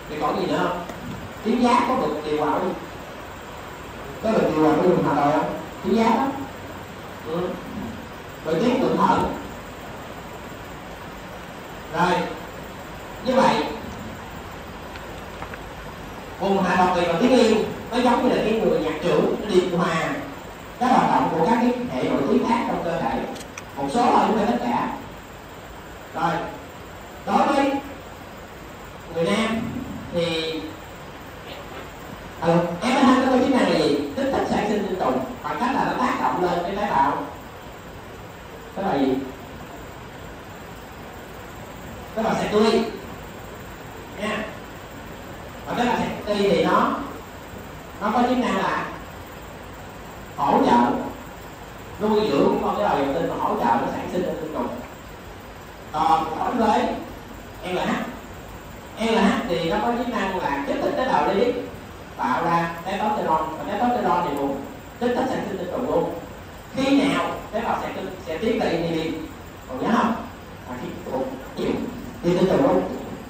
Thì còn gì nữa không? Tuyến giáp có được điều hòa không? Có được điều hòa của đường hạ đồi không? Tuyến giáp đó. Rồi tuyến thượng thận. Rồi như vậy vùng hạ đồi và tuyến yên nó giống như là cái người nhạc trưởng điều hòa các hoạt động của các cái hệ nội tiết khác trong cơ thể, một số thôi không phải tất cả. Rồi đối với người nam thì FSH nó có chức năng là gì? Kích thích sản sinh tinh trùng bằng cách là nó tác động lên cái tế bào. Đó là gì? Đó là Sertoli nha. Và cái là Sertoli thì nó có chức năng là hỗ trợ nuôi dưỡng con cái đầu dòng tinh và hỗ trợ nó sản sinh tinh trùng. Còn đối với LH thì nó có chức năng là kích thích tế bào lipid tạo ra testosterone, và testosterone thì cũng kích thích sản sinh tinh trùng luôn. Khi nào tế bào sẽ tiến tới inhibin, còn nhớ không? Là khi tinh trùng luôn.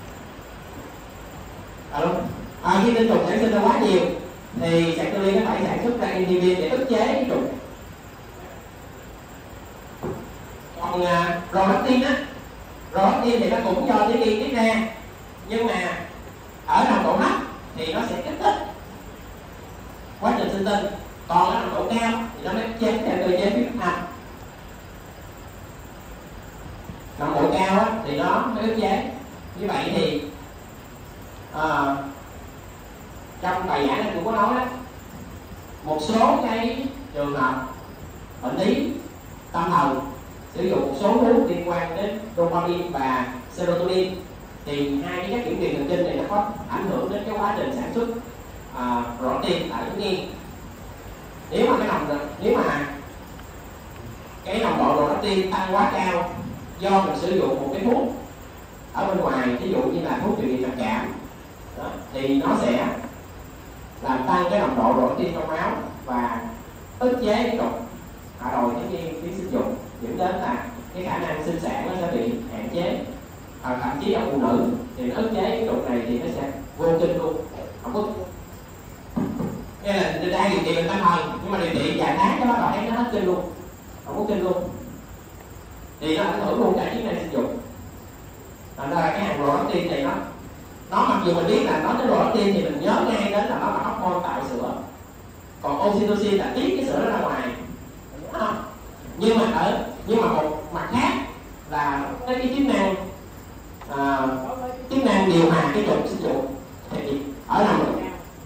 Khi tinh trùng sản sinh ra quá nhiều thì Sertoli nó phải sản xuất ra inhibin để ức chế cái trùng. Còn prolactin thì nó cũng do tuyến yên tiết ra, nhưng mà ở nồng độ thấp thì nó sẽ kích thích quá trình sinh tinh, còn ở nồng độ cao thì nó mới chế theo cơ chế huyết thanh. Nồng độ cao thì nó mới ức chế. Như vậy thì trong bài giảng này cũng có nói đó, một số cái trường hợp bệnh lý tâm thần sử dụng một số thuốc liên quan đến dopamine và serotonin thì hai cái chất chuyển truyền thần kinh này nó có ảnh hưởng đến cái quá trình sản xuất protein tại tuyến yên. Nếu mà cái nồng độ protein tăng quá cao do mình sử dụng một cái thuốc ở bên ngoài, ví dụ như là thuốc điều trị trầm cảm đó, thì nó sẽ làm tăng cái nồng độ protein trong máu và ức chế cái trục hạ đồi tuyến yên tuyến sinh dục, dẫn đến là cái khả năng sinh sản nó sẽ bị hạn chế. Thậm chí ở phụ nữ thì nó ức chế cái trục này thì nó sẽ vô kinh luôn, không có. Nghe là người ta điều trị bệnh tâm thần nhưng mà điều trị vài tháng cái bắt đầu thấy nó hết kinh luôn, không có kinh luôn, thì nó ảnh hưởng luôn cả chức năng sinh dục. Thành ra cái hàng protein này nó mặc dù mình biết là nói tới protein thì mình nhớ ngay đến là nó là hormone tạo sữa, còn oxytocin là tiết cái sữa đó ra ngoài, đúng không? Nhưng mà một mặt khác là cái chức năng điều hòa cái trục sinh dục thì ở nồng độ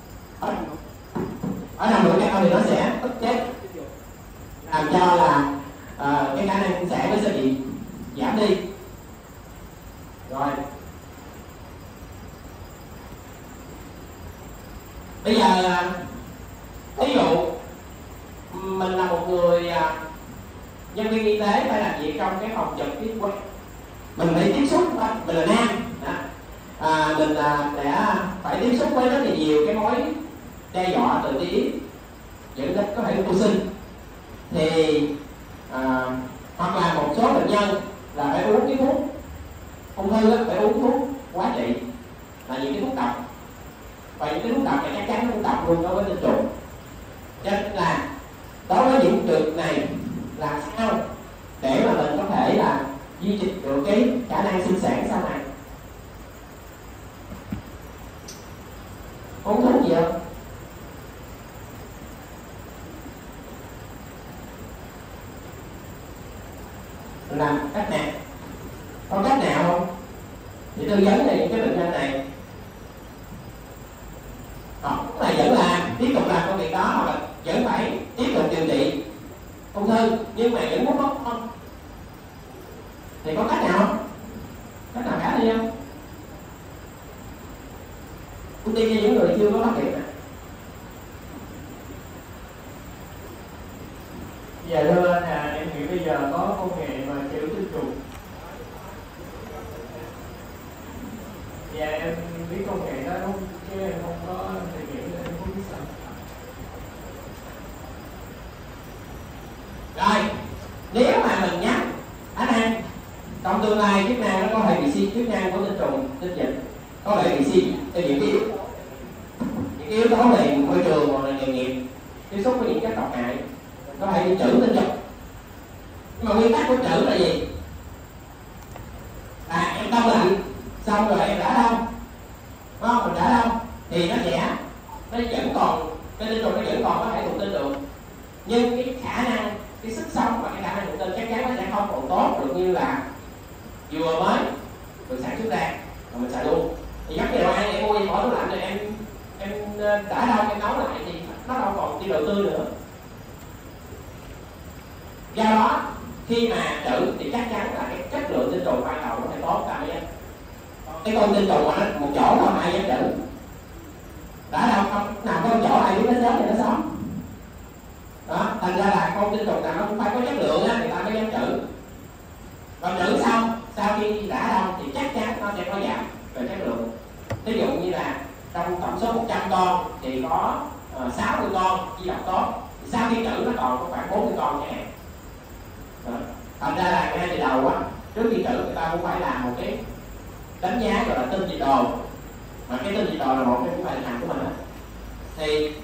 cao thì nó sẽ ức chế, làm cho là cái khả năng sinh sản nó sẽ bị giảm đi. Rồi bây giờ ví dụ mình là một người nhân viên y tế phải làm việc trong cái phòng trực tiếp quay, mình phải tiếp xúc, mình là nam đó. Mình sẽ phải tiếp xúc với rất là nhiều cái mối đe dọa từ tia X dẫn đến có thể vô sinh, thì hoặc là một số bệnh nhân là phải uống cái thuốc ung thư, phải uống thuốc hóa trị là những cái thuốc độc, và những cái thuốc độc này chắc chắn nó cũng độc luôn đối với tinh trùng. Cho nên là đối với những trường này làm sao để mà mình có thể là duy trì được cái khả năng sinh sản sau này? Uống thuốc gì không? Làm cách nào? Có cách nào không? Thì tư vấn này những cái bệnh nhân này họ là vẫn làm, tiếp tục làm công việc đó, hoặc là vẫn phải tiếp tục điều trị ung thư nhưng mà vẫn muốn tốt không? Thì có cách nào không? Cách nào khả thi không? Ưu tiên cho những người chưa có phát hiện này. Dạ thưa anh em nghĩ bây giờ có công nghệ mà chữa tinh trùng. Dạ em biết công nghệ đó đúng, chứ em không có thể nghĩ là em không biết sao. Rồi, nếu mà mình nhắc anh em trong tương lai chức năng nó có hệ bị suy chức năng của tinh trùng tinh dịch có thể bị suy những cái yếu tố về môi trường hoặc là nghề nghiệp tiếp xúc với những chất độc hại, có thể bị trữ tinh trùng. Nhưng mà nguyên tắc của trữ là gì? Em đông lạnh xong rồi em rã đông, đúng không? Mình rã đông thì nó vẫn còn, cái tinh trùng nó vẫn còn có thể thụ tinh được, nhưng cái khả năng, cái sức sống và cái khả năng thụ tinh chắc chắn nó sẽ không còn tốt được như là vừa mới được sản xuất ra và mình xài luôn. Thì giống như là ăn em mua em bỏ tủ lạnh rồi em rã đông em nấu lại thì nó đâu còn đi đầu tư nữa. Do đó khi mà trữ thì chắc chắn là cái chất lượng tinh trùng ban đầu nó phải tốt cả. Cái con tinh trùng mà nó một chỗ không ai dám trữ, đã đâu không nào có chỗ ai biết nó sống thì nó sống đó. Thành ra là con tinh trùng nào nó cũng phải có chất lượng á người ta mới dám trữ. Còn trữ xong sau khi đã đông thì chắc chắn nó sẽ có giảm về chất lượng. Ví dụ như là trong tổng số 100 con thì có 60 con chỉ độc tốt, thì sau khi trữ nó còn có khoảng 40 con chẳng hạn. Thành ra là ngay từ đầu á, trước khi trữ người ta cũng phải làm một cái đánh giá gọi là tinh nhiệt độ, mà cái tinh nhiệt độ là một trong những bài hành của mình á. Thì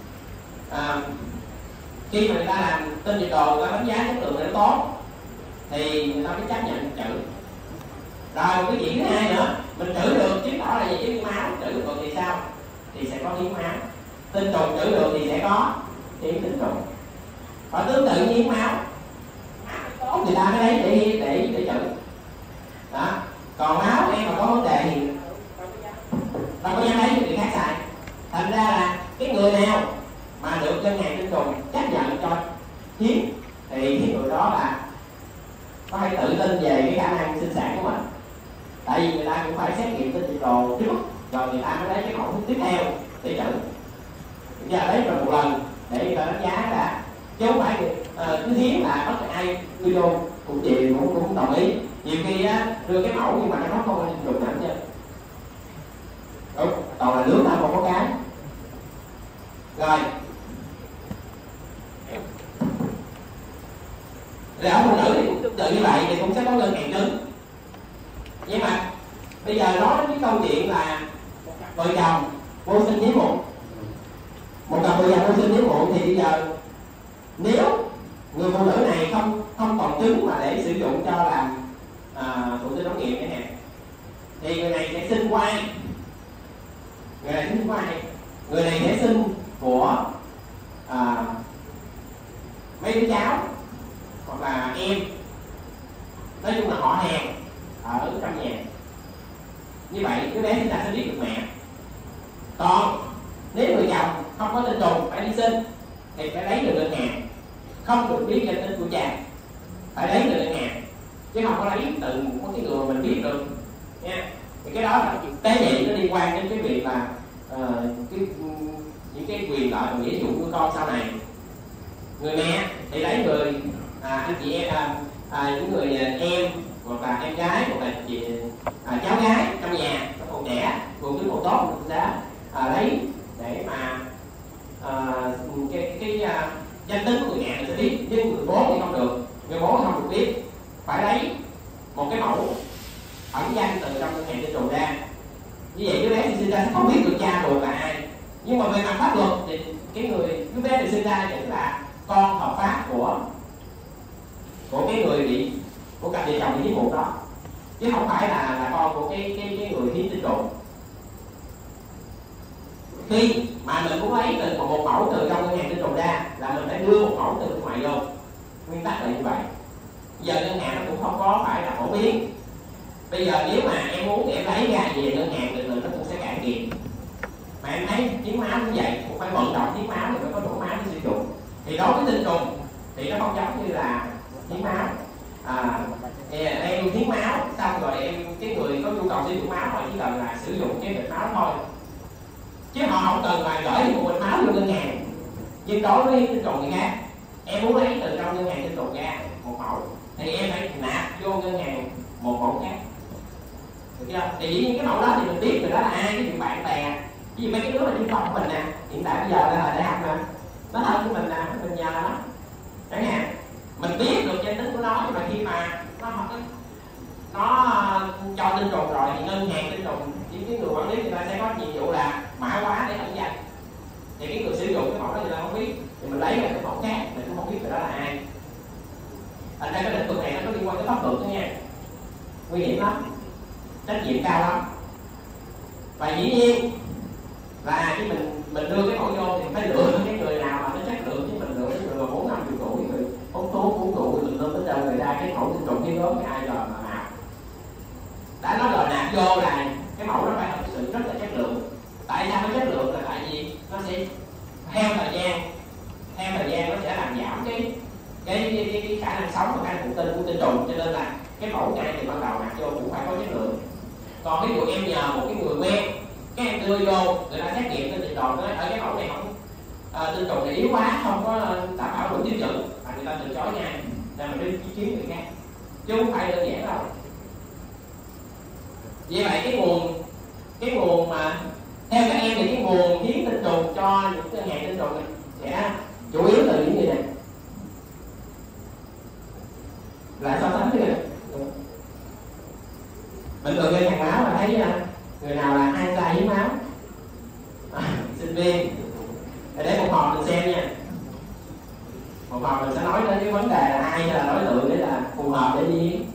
khi mà người ta làm tinh nhiệt độ, người ta đánh giá chất lượng nó tốt thì người ta mới chấp nhận trữ. Rồi một cái chuyện thứ hai nữa, mình trữ được chứng tỏ là gì? Chứng máu trữ được thì sao? Thì sẽ có hiến máu. Tinh trùng trữ được thì sẽ có hiến tinh trùng. Và tương tự như hiến máu tốt người ta mới lấy để trữ đó. Còn máu em mà có vấn đề thì đâu có dám lấy cho người khác xài. Thành ra là cái người nào mà được ngân hàng tinh trùng chấp nhận cho hiến thì cái người đó là có thể tự tin về cái khả năng sinh sản của mình. Tại vì người ta cũng phải xét nghiệm tinh nhiệt độ trước rồi người ta mới lấy cái mẫu tiếp theo để trữ. Giờ lấy rồi một lần để người ta đánh giá đã, chứ không phải cứ hiến là bất kỳ ai đưa vô cũng gì cũng đồng ý. Nhiều khi á, đưa cái mẫu nhưng mà nó không có tinh trùng nặng chứ. Đúng, toàn là nước thôi không có cái. Rồi ở phụ nữ thì cũng tương tự như vậy, thì cũng sẽ có ngân hàng trứng. Nhưng mà bây giờ nói cái câu chuyện là vợ chồng vô sinh hiếm muộn, một cặp vợ chồng vô sinh hiếm muộn thì bây giờ nếu người phụ nữ này không còn trứng mà để sử dụng cho làm thụ tinh ống nghiệm chẳng hạn, thì người này sẽ sinh quai. Người này sinh quai, người này sẽ sinh của mấy đứa cháu hoặc là em, nói chung là họ hàng ở trong nhà. Như vậy đứa bé chúng ta sẽ biết được mẹ. Còn nếu người chồng không có tinh trùng phải đi sinh thì phải lấy từ ngân hàng, không được biết danh tính của cha, phải lấy từ ngân hàng chứ không có lấy từ một cái người mình biết được nha. Thì cái đó là tế nhị, nó liên quan đến cái việc là những cái quyền lợi và nghĩa vụ của con sau này. Người mẹ thì lấy người anh chị em những người em hoặc là em gái hoặc là cháu gái trong nhà nó còn trẻ còn cái độ tốt mình sẽ lấy để mà cái danh tính của người mẹ mình sẽ biết, nhưng người bố thì không được, người bố không được biết, phải lấy một cái mẫu ẩn danh từ trong ngân hàng tinh trùng ra. Như vậy đứa bé thì sinh ra sẽ không biết được cha ruột là ai, nhưng mà về mặt pháp luật thì cái người đứa bé được sinh ra vẫn là con hợp pháp của cái người bị của cặp vợ chồng bị hiếm muộn đó, chứ không phải là con của cái người hiến tinh trùng. Khi mà mình cũng lấy từ một mẫu từ trong ngân hàng tinh trùng ra là mình phải đưa một mẫu từ bên ngoài vô, nguyên tắc là như vậy. Giờ ngân hàng nó cũng không có phải là phổ biến. Bây giờ nếu mà em muốn em lấy ra về ngân hàng thì nó cũng sẽ cạn kiệt. Mà em thấy hiến máu như vậy cũng phải vận động hiến máu thì mới có đủ máu để sử dụng. Thì đối với tinh trùng thì nó không giống như là hiến máu. Em hiến máu xong rồi em cái người có nhu cầu sử dụng máu họ chỉ cần là sử dụng cái bịch máu thôi, chứ họ không cần là gửi một bịch máu vô ngân hàng. Nhưng đối với tinh trùng thì khác, em muốn lấy từ trong ngân hàng tinh trùng ra một mẫu thì em phải nạp vô ngân hàng một mẫu khác, được chưa? Thì dĩ nhiên cái mẫu đó thì mình biết từ đó là ai, cái chuyện bạn bè, ví dụ mấy cái đứa mà đi học của mình nè, hiện tại bây giờ là đại học nè, nó thân của mình nè, mình nhờ nó chẳng hạn, mình biết được danh tính của nó, nhưng mà khi mà nó cho tinh trùng rồi thì ngân hàng tinh trùng cái người quản lý người ta sẽ có nhiệm vụ là mã hóa để ẩn danh. Thì cái người sử dụng cái mẫu đó người ta không biết, thì mình lấy ra cái mẫu khác mình cũng không biết người đó là ai. Thành ra cái lĩnh vực này nó có liên quan tới pháp luật đó nha, nguy hiểm lắm, trách nhiệm cao lắm. Và dĩ nhiên là khi mình đưa cái mẫu vô thì phải lựa cái người nào mà nó chất lượng, chứ mình lựa cái người 4-50 tuổi người hút thuốc uống rượu từ lên tới đâu người ra cái mẫu tinh trùng cái gớm cái ai giờ mà nào đã nói rồi nạp vô là cái mẫu nó phải thật sự rất là chất lượng. Tại sao nó chất lượng là tại vì nó sẽ theo thời gian nó sẽ làm giảm cái khả năng sống và khả năng thụ tinh của tinh trùng, cho nên là cái mẫu ngay thì ban đầu nạp vô cũng phải có chất lượng. Còn ví dụ em nhờ một cái người quen, cái em đưa vô người ta xét nghiệm trên tinh trùng nói ở cái mẫu này không tinh trùng này yếu quá, không có đảm bảo đủ tiêu chuẩn, và người ta từ chối ngay, nên mình đi kiếm người khác, chứ không phải đơn giản đâu. Vì vậy cái nguồn mà theo các em thì cái nguồn hiến tinh trùng cho những cái hàng tinh trùng sẽ chủ yếu từ những người này. Lại so sánh cái này mình thường gây hàng máu là thấy người nào là ai sai hiến máu, sinh viên để một hòm mình xem nha, một hòm mình sẽ nói đến cái vấn đề là ai là đối tượng để là phù hợp để đi hiến.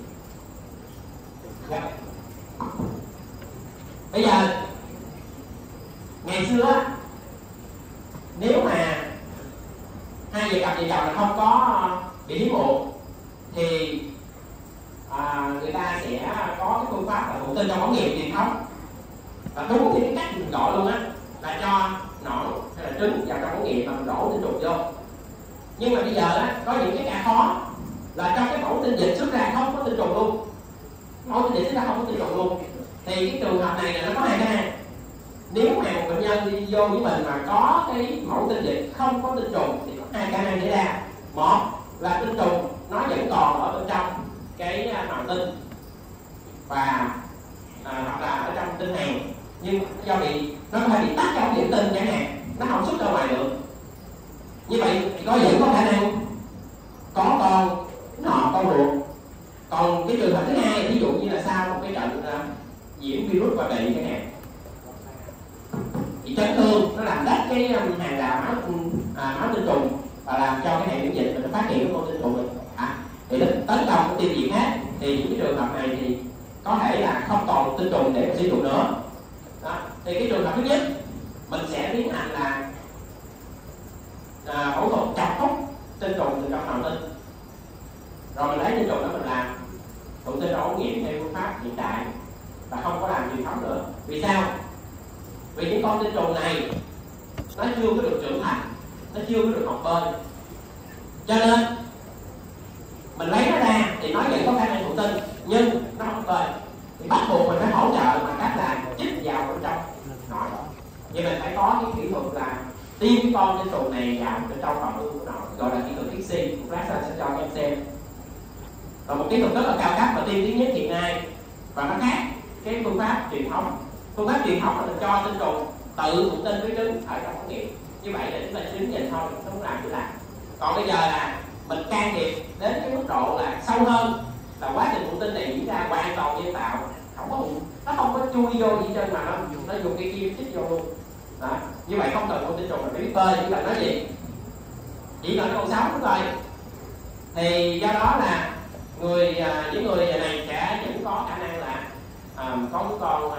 Bây giờ ngày xưa nếu mà hai vợ cặp vợ chồng là không có bị hiếm muộn thì người ta sẽ có cái phương pháp là thụ tinh trong ống nghiệm truyền thống, và đúng cái cách mình gọi luôn á là cho nổi hay là trứng vào trong ống nghiệm mà mình đổ tinh trùng vô. Nhưng mà bây giờ á có những cái ca khó là trong cái mẫu tinh dịch xuất ra không có tinh trùng luôn, mẫu tinh dịch xuất ra không có tinh trùng luôn, thì cái trường hợp này là nó có hai cái này. Nếu mà một bệnh nhân đi vô với mình mà có cái mẫu tinh dịch không có tinh trùng thì có hai khả năng xảy ra. Một là tinh trùng nó vẫn còn ở bên trong cái màng tinh và hoặc là ở trong tinh hàn, nhưng do nó có thể bị tắt trong điện tinh chẳng hạn, nó không xuất ra ngoài được. Như vậy thì vẫn có khả năng có con nọ con ruột. Còn cái trường hợp thứ hai ví dụ như là sau một cái trận nhiễm virus và bệnh chẳng hạn, thì chấn thương nó làm đất cái hàng rào máu tinh trùng và làm cho cái hệ miễn dịch mình phát hiện cái con tinh trùng mình thì nó tấn công cái tiêu diệt hết. Thì những cái trường hợp này thì có thể là không còn tinh trùng để sử dụng nữa. Đó. Thì cái trường hợp thứ nhất mình sẽ tiến hành là phẫu thuật chọc hút tinh trùng từ trong màng tinh, rồi mình lấy tinh trùng đó mình làm thụ tinh ống nghiệm theo phương pháp hiện đại và không có làm truyền thống nữa. Vì sao? Vì những con tinh trùng này nó chưa có được trưởng thành, nó chưa có được học bơi, cho nên mình lấy nó ra thì nó vẫn có khả năng thụ tinh nhưng nó không bơi, thì bắt buộc mình phải hỗ trợ bằng cách là chích vào bên trong nội. Vậy mình phải có cái kỹ thuật là tiêm cái con tinh trùng này vào bên trong phòng của nội, gọi là kỹ thuật Pixie. Một lát sẽ cho các em xem. Và một kỹ thuật rất là cao cấp và tiên tiến nhất hiện nay, và nó khác cái phương pháp truyền thống. Phương pháp truyền thống là mình cho tinh trùng tự thụ tinh với trứng ở trong ống nghiệm, như vậy là chúng ta trứng nhìn thôi, không làm gì làm. Còn bây giờ là mình can thiệp đến cái mức độ là sâu hơn, là quá trình thụ tinh này diễn ra hoàn toàn nhân tạo, nó không có chui vô gì trên mà nó dùng cái kim chích vô luôn. Đó. Như vậy không cần con tinh trùng mình phải biết bơi, chỉ cần nói gì chỉ cần con sống thôi. Thì do đó là những người này sẽ vẫn có khả năng là có cái con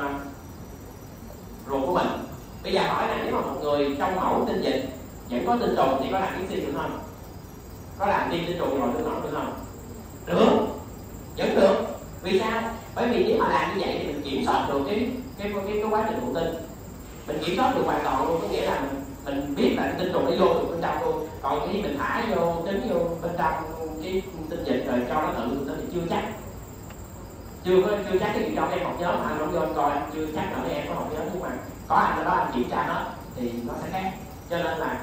ruột của mình. Bây giờ hỏi là nếu mà một người trong mẫu tinh dịch vẫn có tinh trùng thì có làm cái gì được không? Có làm tiêm tinh trùng rồi được không? Được, vẫn được. Vì sao? Bởi vì nếu mà làm như vậy thì mình kiểm soát được cái quá trình thụ tinh, mình kiểm soát được hoàn toàn luôn, có nghĩa là mình biết là tinh trùng nó vô được bên trong luôn. Còn khi mình thả vô trứng vô bên trong cái tinh dịch rồi cho nó tự thụ tinh thì chưa chắc. Chưa chắc cái gì trong em học nhóm mà anh không vô anh coi, chưa chắc là mấy em có học nhóm, nhưng mà có anh ở đó anh kiểm tra hết thì nó sẽ khác. Cho nên là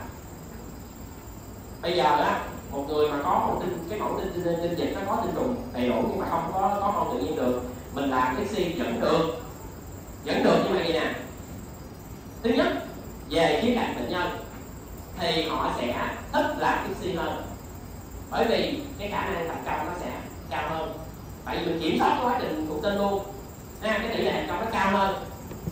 bây giờ á, một người mà có một cái mẫu tinh dịch nó có tinh trùng đầy đủ nhưng mà không có con tự nhiên được, mình làm cái si vẫn được như vậy nè. Thứ nhất, về khía cạnh bệnh nhân thì họ sẽ thích làm cái si hơn, bởi vì cái khả năng thành công nó sẽ cao hơn, tại vì mình kiểm soát cái quá trình thụ tinh luôn, cái tỷ lệ thành công nó cao hơn.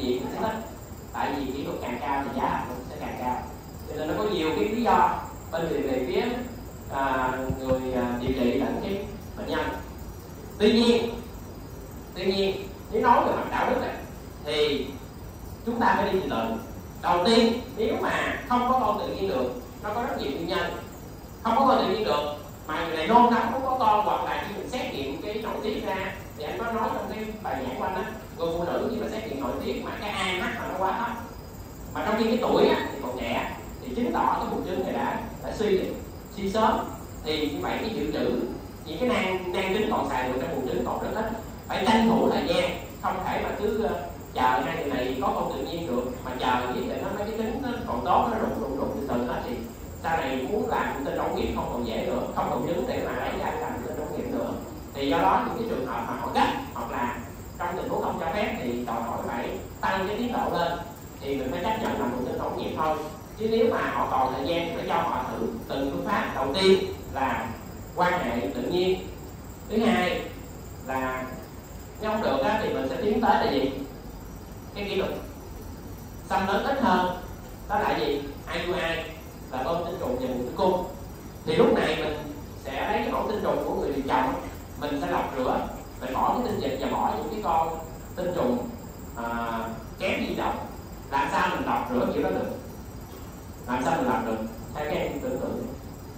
gì mình sẽ thích, tại vì kỹ thuật càng cao thì giá thành nó sẽ càng cao, cho nên nó có nhiều cái lý do bên về phía người điều trị lẫn cái bệnh nhân. Tuy nhiên nếu nói về mặt đạo đức này, thì chúng ta phải đi từ từ. Đầu tiên, nếu mà không có con tự nhiên được, nó có rất nhiều nguyên nhân. Không có con tự nhiên được mà người này nôn nóng không có con, hoặc là khi mình xét nghiệm cái nội tiết ra, thì anh có nói trong cái bài giảng của anh á, người phụ nữ khi mà xét nghiệm nội tiết mà cái AMH mà nó quá thấp, mà trong khi cái tuổi á, thì còn trẻ, thì chứng tỏ cái buồng trứng này đã suy sớm, thì như vậy cái dự trữ những cái nang trứng còn xài được trong buồng trứng còn rất ít. Phải tranh thủ thời gian, không thể mà cứ chờ hai người này có con tự nhiên được mà chờ biết là nó mấy cái trứng nó còn tốt, nó rụng từ từ hết, thì sau này muốn làm thụ tinh ống nghiệm không còn dễ nữa, không còn trứng để mà lấy ra làm thụ tinh ống nghiệm nữa. Thì do đó những cái trường hợp mà họ gấp hoặc là trong tình huống không cho phép thì đòi hỏi phải tăng cái tiến độ lên, thì mình phải chấp nhận làm thụ tinh ống nghiệm thôi. Chứ nếu mà họ còn thời gian thì phải cho họ thử từng phương pháp. Đầu tiên là quan hệ tự nhiên, thứ hai là nếu không được á, thì mình sẽ tiến tới là gì, cái kỹ thuật xâm lấn ít hơn, đó là gì, IUI, là bơm tinh trùng vào buồng tử cung. Thì lúc này mình sẽ lấy cái mẫu tinh trùng của người điều chồng, mình sẽ lọc rửa, mình bỏ cái tinh dịch và bỏ những cái con tinh trùng kém di động. Làm sao mình lọc rửa kiểu đó được? Làm sao mình làm được theo cái em tưởng tượng?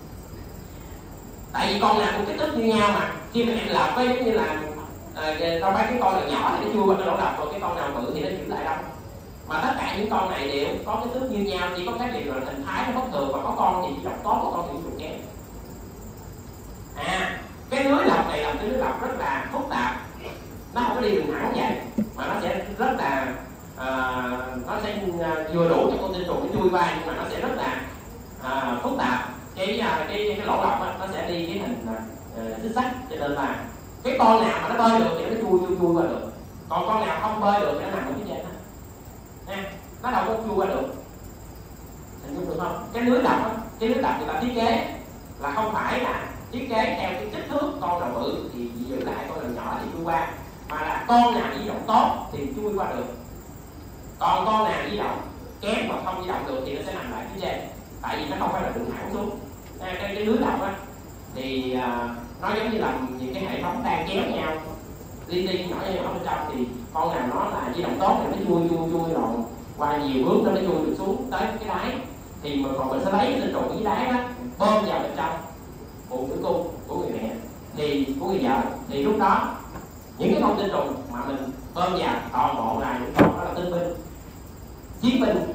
Tại vì con nào cũng kích thước như nhau mà, khi mà em lọc với giống như là đâu phải cái con nào nhỏ thì nó chui qua cái lỗ lọc, rồi cái con nào bự thì nó giữ lại đâu. Mà tất cả những con này đều có kích thước như nhau, chỉ có cái điều là hình thái nó bất thường, và có con thì lọc tốt, có con thì trùng kém. Cái lưới lọc này là cái lưới lọc rất là phức tạp, nó không có đi đường thẳng vậy, mà nó sẽ rất là nó sẽ vừa đủ cho con tinh trùng nó chui qua, nhưng mà nó sẽ rất là phức tạp. Cái lỗ lọc đó, nó sẽ đi cái hình xích sắt, cho nên là cái con nào mà nó bơi được thì nó chui qua được, còn con nào không bơi được thì nó nằm ở phía trên đó, nó đâu có chui qua được. Hình dung được không? Cái lưới lọc người ta thiết kế là không phải là thiết kế theo cái kích thước con nào bự thì giữ lại, con nào nhỏ thì chui qua, mà là con nào di động tốt thì chui qua được, còn con nào di động kém mà không di động được thì nó sẽ nằm lại phía trên, tại vì nó không phải là đường thẳng xuống. Cái lưới lọc á thì nó giống như là những cái hệ thống đang kéo nhau, li ti nhỏ ở bên trong, thì con nào nó là di động tốt thì nó chui rồi qua nhiều bước nó mới chui được xuống tới cái đáy, thì mình sẽ lấy cái tinh trùng dưới đáy đó bơm vào bên trong buồng tử cung của người mẹ, thì của người vợ, thì lúc đó những cái con tinh trùng mà mình bơm vào toàn bộ là những con đó là tinh binh, chiến binh,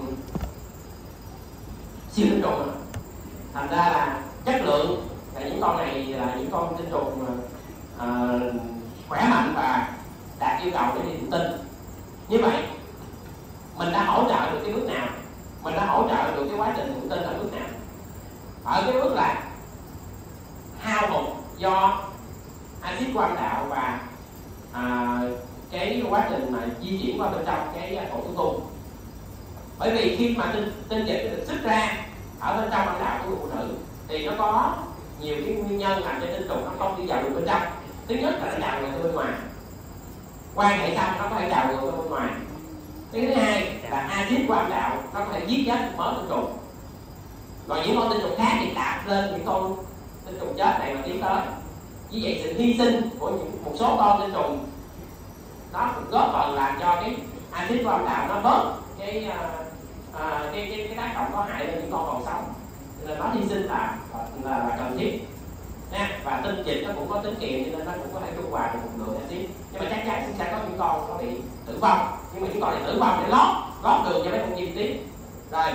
siêu tinh trùng. Thành ra là chất lượng là những con này là những con tinh trùng khỏe mạnh và đạt yêu cầu để đi thụ tinh. Như vậy mình đã hỗ trợ được cái bước nào? Mình đã hỗ trợ được cái quá trình thụ tinh ở bước nào? Ở cái bước là hao hụt do axit qua âm đạo và cái quá trình mà di chuyển qua bên trong cái cổ tử cung. Bởi vì khi mà tinh dịch được xuất ra ở bên trong âm đạo của người phụ nữ thì nó có nhiều cái nguyên nhân làm cho tinh trùng nó không đi vào được bên trong. Thứ nhất là nó trào ngược bên ngoài, quan hệ xong nó có thể trào ngược bên ngoài. Cái thứ hai là axit qua âm đạo nó có thể giết chết mớ tinh trùng, còn những con tinh trùng khác thì đạp lên những con tinh trùng chết này mà tiến tới. Như vậy sự hy sinh của một số con tinh trùng nó cũng góp phần làm cho cái axit qua âm đạo nó bớt cái tác động có hại lên những con còn sống, nên nó hy sinh là cần thiết nha. Và tinh dịch nó cũng có tính kiềm cho nên nó cũng có thể trung hòa được một lượng axit, nhưng mà chắc chắn sẽ có những con nó bị tử vong, nhưng mà những con này tử vong để lót đường cho mấy con chim tiếp. Rồi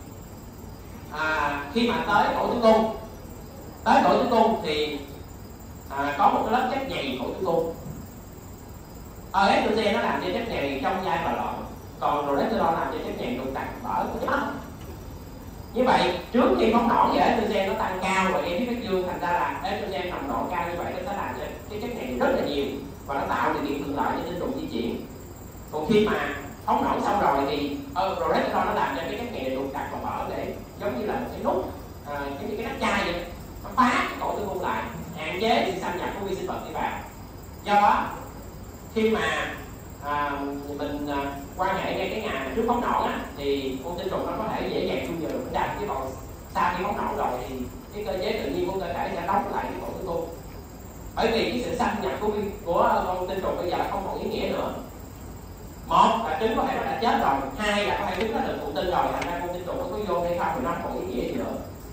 khi mà tới cổ tử cung thì có một cái lớp chất nhầy cổ tử cung. Estrogen nó làm cho chất nhầy trong da và lợn, còn progesterone làm cho chất nhầy được đặt ở cái mắt. Như vậy trước khi phóng nổ về estrogen nó tăng cao rồi em biết cái dương, thành ra là estrogen nồng độ cao như vậy nó sẽ làm cho cái chất nhầy rất là nhiều và nó tạo điều kiện thuận lợi cho tinh trùng di chuyển. Còn khi mà phóng nổ xong rồi thì progesterone nó làm cho cái chất nhầy được đặt vào mở để giống như là một cái nút, cái nắp chai vậy, nó phá cái cổ tử cung lại, hạn chế sự xâm nhập của vi sinh vật đi vào. Do đó khi mà mình quan hệ ngay cái ngày trước phóng nổ á thì con tinh trùng nó có thể dễ dàng chui vào được đằng, chứ còn sau khi phóng nổ rồi thì cái cơ chế tự nhiên của cơ thể sẽ đóng lại cái cổ tử cung. Bởi vì cái sự xâm nhập của con tinh trùng bây giờ không còn ý nghĩa nữa. Một là trứng có thể nó đã chết rồi, hai là có thể trứng nó được thụ tinh rồi, thành ra con tinh trùng nó có vô hay không thì nó không còn ý nghĩa gì nữa.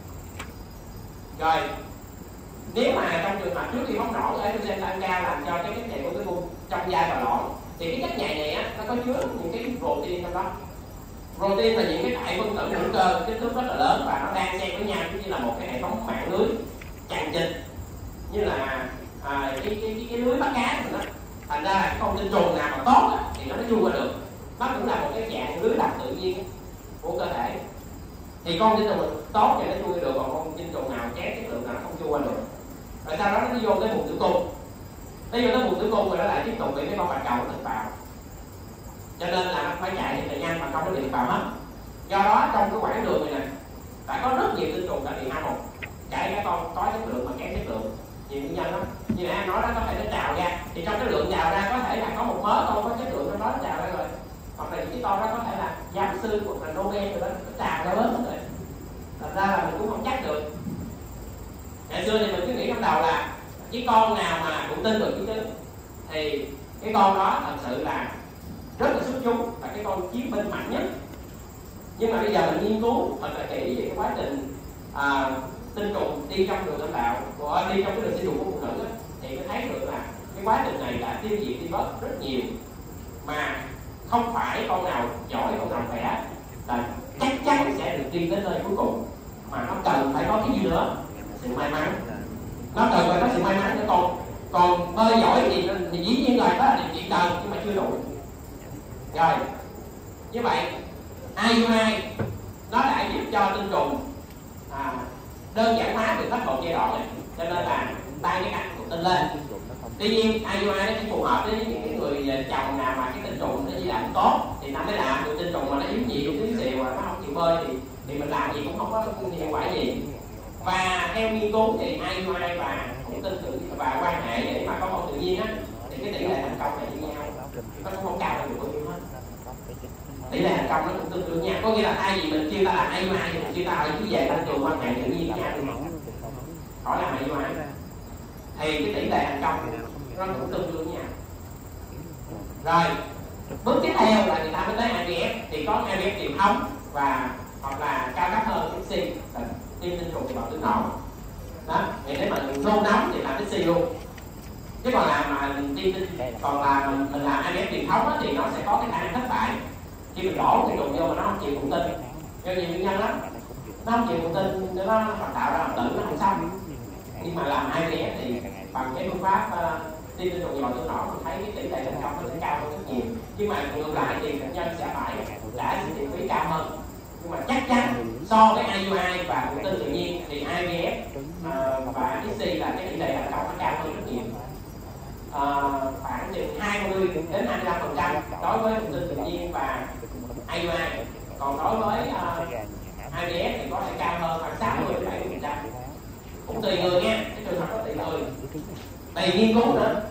Rồi nếu mà trong trường hợp trước khi phóng nổ estrogen tăng cao làm cho cái chất nhầy của tử cung trong da và lõi, thì cái chất nhầy này á nó có chứa những cái protein trong đó. Protein là những cái đại phân tử hữu cơ kích thước rất là lớn và nó đan xen với nhau như là một cái hệ thống mạng lưới chằng chịt, như là cái lưới bắt cá của nó. Thành ra là con tinh trùng nào mà tốt á, thì nó mới chui qua được. Nó cũng là một cái dạng lưới độc tự nhiên của cơ thể. Thì con tinh trùng tốt thì nó chui được, còn con tinh trùng nào kém chất lượng nào nó không chui qua được. Rồi sau đó nó vô cái buồng tử cung. Nó vô cái buồng tử cung rồi nó lại tiếp tục bị cái con bạch cầu nó vào. Cho nên là nó phải chạy thì thời gian mà không có điện vào hết. Do đó trong cái quãng đường này nè, phải có rất nhiều tinh trùng đã bị hao hụt. Chạy các con có chất lượng mà kém chất lượng, nhiều nguyên nhân lắm. Như nãy em nói đó, có thể nó trào ra, thì trong cái lượng trào ra có thể là có một mớ con có chất lượng nó trào ra rồi, hoặc là những cái con đó có thể là giám sư hoặc là Nobel rồi đó, nó trào ra lớn rồi. Thành ra là mình cũng không chắc được. Ngày xưa thì mình cứ nghĩ trong đầu là cái con nào mà thụ tinh được chứ, thì cái con đó thật sự là rất là xuất chúng, là cái con chiến binh mạnh nhất. Nhưng mà bây giờ mình nghiên cứu thật là kỹ về cái quá trình tinh trùng đi trong đường âm đạo, đi trong cái đường sinh dục của phụ nữ ấy, thì mới thấy được là cái quá trình này đã tiêu diệt đi bớt rất nhiều, mà không phải con nào giỏi con nào khỏe là chắc chắn sẽ được đi đến nơi cuối cùng, mà nó cần phải có cái gì nữa, sự may mắn. Nó cần phải có sự may mắn nữa. Còn bơi giỏi thì dĩ nhiên rồi, đó là điều kiện cần nhưng mà chưa đủ. Rồi như vậy IUI nó đã giúp cho tinh trùng đơn giản hóa được hết một giai đoạn này, cho nên là tăng cái ảnh của tinh lên. Tuy nhiên IUI nó chỉ phù hợp với những cái người chồng nào mà cái tinh trùng nó chỉ làm tốt thì nó mới làm. Được tinh trùng mà nó yếu nhiều yếu xìu mà nó không chịu bơi thì mình làm gì cũng không có hiệu quả gì. Và theo nghiên cứu thì IUI và thụ tinh và quan hệ để mà có con tự nhiên á, thì cái tỷ lệ thành công là như nhau, nó cũng không cao hơn được bao nhiêu hết. Tỷ lệ thành công nó cũng tương đương nhau, có nghĩa là thay vì mình kêu ta là IUI thì mình kêu ta ở chứ về tăng cường quan hệ tự nhiên với nhau được không? Hỏi là IUI thì cái tỷ lệ thành công nó cũng tương đương nhau. Rồi bước tiếp theo là người ta mới tới IVF, thì có IVF truyền thống và hoặc là cao cấp hơn XC là tiêm tinh trùng vào tử nổ đó. Thì nếu mà nôn nóng thì làm XC luôn, chứ còn mà tiêm còn là mình làm IVF truyền thống đó, thì nó sẽ có cái khả năng thất bại khi mình đổ tinh trùng vô mà nó không chịu thụ tinh, do nhiều nguyên nhân lắm. Nó không chịu thụ tinh, nó tạo ra hợp tử nó không xong. Nhưng mà làm IVF thì bằng cái phương pháp tiêm tinh trùng vào tử nổ, mình thấy cái tỷ lệ thành công nó sẽ cao hơn rất nhiều. Nhưng mà ngược lại thì bệnh nhân sẽ phải trả sự chi phí cao hơn. Nhưng mà chắc chắn so với IUI và thụ tinh tự nhiên thì IVF và XC là cái tỷ lệ thành công nó cao hơn rất nhiều, khoảng từ 20 đến 25% đối với thụ tinh tự nhiên và IUI. Còn đối với IVF thì có thể cao hơn khoảng 60 đến 70%. Cũng tùy người nha, cái trường hợp đó tùy người, tùy nghiên cứu nữa.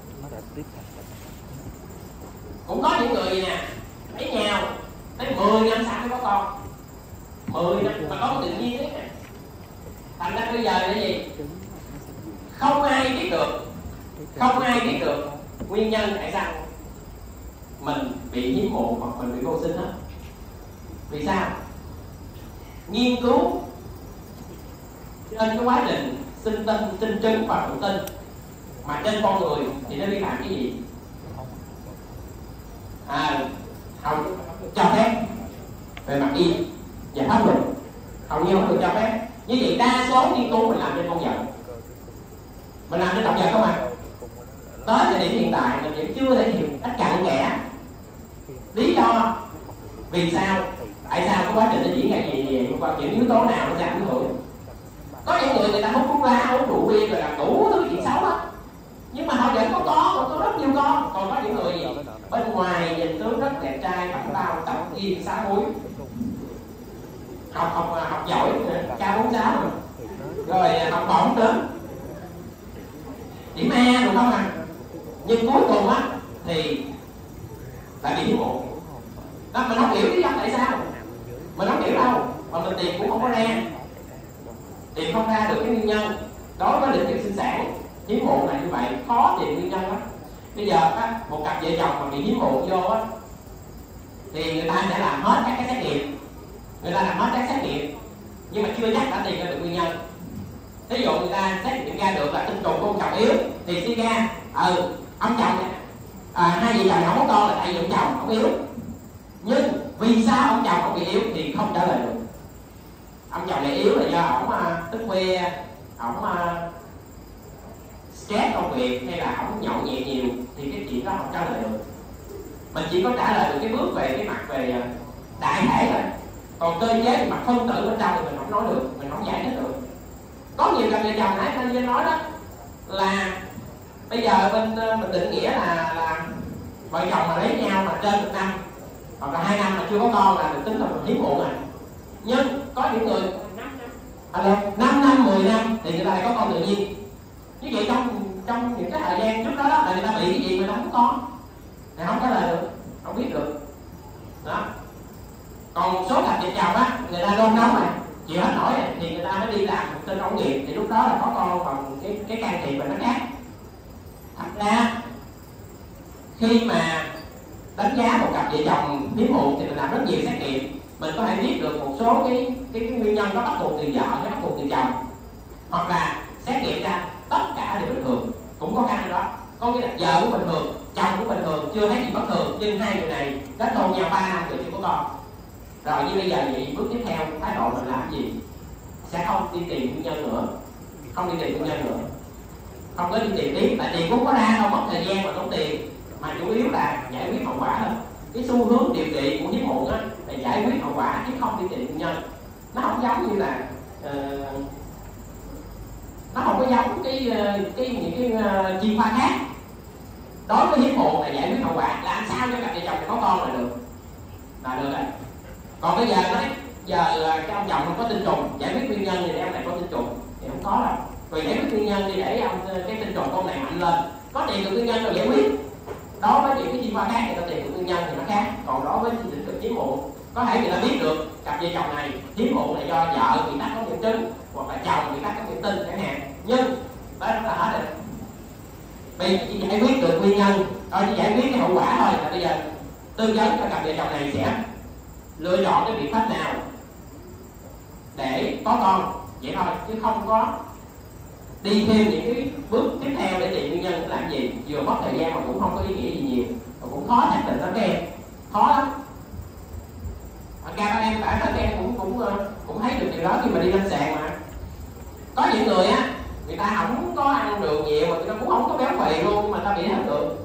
Cũng có những người nè, lấy nhau tới 10 năm sau mới có con, 10 năm mà có tự nhiên đấy. Thành ra bây giờ là gì? Không ai biết được nguyên nhân tại sao mình bị hiếm muộn hoặc mình bị vô sinh hết. Vì sao? Nghiên cứu trên cái quá trình sinh trứng và thụ tinh, mà trên con người thì nó vi phạm cái gì? Không cho phép về mặt y và pháp luật, hầu như không được cho phép. Như vậy đa số nghiên cứu mình làm trên con vật, mình làm trên động vật không à. Tới thời điểm hiện tại mình vẫn chưa thể hiểu cách cặn kẽ lý do vì sao, tại sao cái quá trình nó diễn ra gì và những yếu tố nào nó sẽ ảnh hưởng. Có những người ta hút thuốc lá, uống rượu bia rồi làm đủ thứ chuyện xấu á, nhưng mà họ vẫn có con, có rất nhiều con. Còn có những người gì bên ngoài nhìn tướng rất đẹp trai, bảnh bao, tập gym, xá muối, học giỏi, cao 46 rồi học bổng nữa, điểm A được không à, nhưng cuối cùng á thì lại bị hiếm muộn. đó, mình không hiểu lý do tại sao, mình không hiểu đâu, mà mình tìm cũng không có ra, tìm không ra được cái nguyên nhân. Đối với lĩnh vực sinh sản hiếm muộn là như vậy, khó tìm nguyên nhân lắm. Bây giờ á, một cặp vợ chồng mà bị hiếm muộn vô á, thì người ta sẽ làm hết các cái xét nghiệm, người ta làm hết các xét nghiệm, nhưng mà chưa chắc đã tìm ra được nguyên nhân. Ví dụ người ta xét nghiệm ra được là tinh trùng của ông chồng yếu, thì suy ra ông chồng hai vợ chồng không có con là tại vì ông chồng không yếu. Nhưng vì sao ông chồng không bị yếu thì không trả lời được. Ông chồng lại yếu là do ổng thức khuya, ổng stress công việc, hay là ổng nhậu nhẹt nhiều, thì cái chuyện đó không trả lời được. Mình chỉ có trả lời được cái bước về cái mặt về đại thể thôi, còn cơ chế về mặt phân tử bên trong thì mình không nói được, mình không giải thích được. Có nhiều cặp vợ chồng nãy anh Vinh nói đó là bây giờ mình định nghĩa là vợ chồng mà lấy nhau mà trên 1 năm hoặc là 2 năm mà chưa có con là được tính là hiếm muộn rồi. Nhưng có những người 5 năm 10 năm thì người ta lại có con tự nhiên. Như vậy trong những cái thời gian trước đó là người ta bị cái gì mà không có con, thì không có lời được, không biết được đó. Còn một số cặp vợ chồng á, người ta nôn nóng này, chịu hết nổi này, thì người ta mới đi làm trên ống nghiệm, thì lúc đó là có con bằng cái can thiệp và nó khác. Thật ra khi mà đánh giá một cặp vợ chồng hiếm muộn thì mình làm rất nhiều xét nghiệm, mình có thể biết được một số cái nguyên nhân đó bắt nguồn từ vợ hay bắt nguồn từ chồng, hoặc là xét nghiệm ra tất cả đều bình thường, cũng có khả năng đó. Có nghĩa là vợ cũng bình thường, chồng cũng bình thường, chưa thấy gì bất thường, nhưng hai người này kết hôn nhau 3 năm rồi chưa có con. Rồi như bây giờ vậy, bước tiếp theo thái độ mình làm gì? Sẽ không đi tìm nguyên nhân nữa, không đi tìm nguyên nhân nữa, không có đi tìm tiếp, tại tiền cũng có ra đâu, mất thời gian mà tốn tiền, mà chủ yếu là giải quyết hậu quả thôi. Cái xu hướng điều trị của hiếm muộn á là giải quyết hậu quả chứ không đi tìm nguyên nhân. Nó không giống như là nó không có giống những cái chuyên khoa khác. Đối với hiếm muộn là giải quyết hậu quả, làm sao cho cặp vợ chồng có con là được rồi. Còn bây giờ nói giờ cái ông chồng không có tinh trùng, giải quyết nguyên nhân thì để ông này có tinh trùng thì không có đâu. Rồi giải quyết nguyên nhân thì để ông cái tinh trùng con này mạnh lên, có tìm được nguyên nhân rồi giải quyết. Đối với những cái chuyên khoa khác người ta tìm được nguyên nhân thì nó khác. Còn đối với lĩnh vực hiếm muộn, có thể người ta biết được cặp vợ chồng này hiếm muộn là do vợ bị tắc ống dẫn trứng hoặc là chồng bị tắc ống dẫn tinh chẳng hạn, nhưng đó là hết rồi. Bây giờ chỉ giải quyết được nguyên nhân, chỉ giải quyết cái hậu quả thôi. Là bây giờ tư vấn cho cặp vợ chồng này sẽ lựa chọn cái biện pháp nào để có con vậy thôi, chứ không có đi thêm những cái bước tiếp theo để tìm nguyên nhân để làm gì, vừa mất thời gian mà cũng không có ý nghĩa gì nhiều, và cũng khó xác định lắm các em, khó lắm. Các em bản thân các em cũng thấy được điều đó khi mà đi lên sàn mà. Có những người á, người ta không có ăn đường nhiều mà người ta cũng không có béo phì luôn mà ta bị hết được.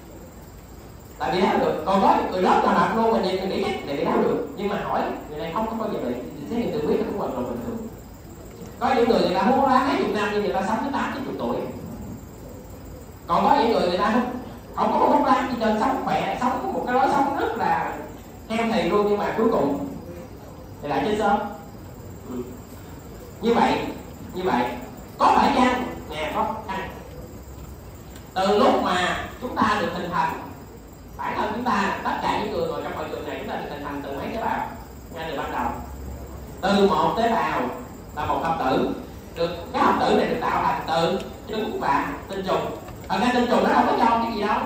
Còn có người lớn là mập luôn mà nhìn mình nghĩ chắc để bị đau được, nhưng mà hỏi người này không có bao giờ bị xét nghiệm tự huyết, nó cũng hoàn toàn bình thường. Có những người ta hút lá mấy chục năm nhưng người ta sống tới 80 tuổi. Còn có những người ta không có hút lá, chỉ trên sống khỏe, sống có một cái lối sống rất là healthy luôn, nhưng mà cuối cùng thì lại chết sớm. Như vậy có phải chăng nè, có chăng từ lúc mà chúng ta được hình thành, bản thân chúng ta, tất cả những người ngồi trong hội trường này, chúng ta được hình thành từ mấy tế bào ngay từ ban đầu. Từ một tế bào là một hợp tử, cái hợp tử này được tạo thành từ trứng và tinh trùng. Ở cái tinh trùng nó đâu có cho cái gì đâu.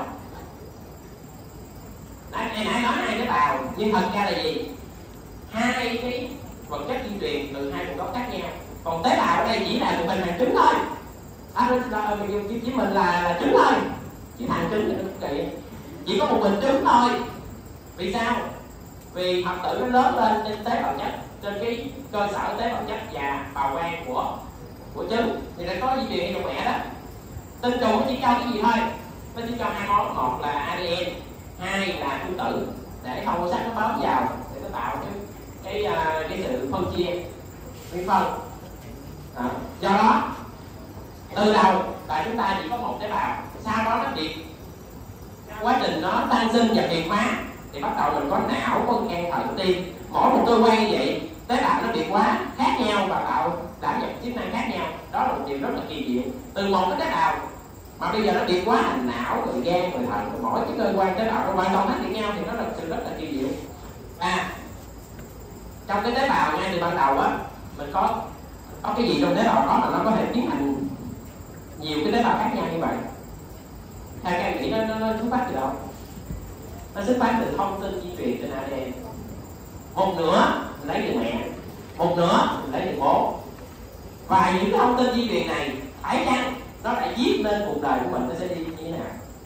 Nãy nói 2 tế bào, nhưng thật ra là gì? 2 cái vật chất di truyền từ 2 nguồn gốc khác nhau. Còn tế bào ở đây chỉ là một hình thành trứng thôi. Chỉ mình là trứng thôi, chỉ thành trứng thì nó kỳ. Chỉ có một mình trứng thôi. Vì sao? Vì hợp tử nó lớn lên trên tế bào chất, trên cái cơ sở tế bào chất và bào quang của trứng thì nó có di truyền hay trong mẹ đó. Tinh trùng nó chỉ cho cái gì thôi? Nó chỉ cho 2 món, một là ADN, 2 là phân tử, để thông qua sách nó báo vào để nó tạo cái sự phân chia nguyên phân. Do đó từ đầu là chúng ta chỉ có một tế bào, sau đó nó biệt quá trình nó tăng sinh và biệt hóa thì bắt đầu mình có não, có gan, thận, tim. Mỗi một cơ quan như vậy, tế bào nó biệt hóa khác nhau và tạo đảm nhận chức năng khác nhau. Đó là một điều rất là kỳ diệu. Từ một cái tế bào mà bây giờ nó biệt hóa thành não, rồi gan, rồi thận, rồi mỗi cái cơ quan tế bào nó hoàn toàn khác biệt nhau, thì nó là sự rất là kỳ diệu. trong cái tế bào ngay từ ban đầu á, mình có cái gì trong tế bào đó mà nó có thể tiến hành nhiều cái tế bào khác nhau như vậy? Theo các em nghĩ nó xuất phát từ đâu? Nó xuất phát từ thông tin di truyền trên ADN. Một nửa lấy từ mẹ, một nửa lấy từ bố. Và những cái thông tin di truyền này phải chăng nó đã viết nên cuộc đời của mình nó sẽ đi như thế nào?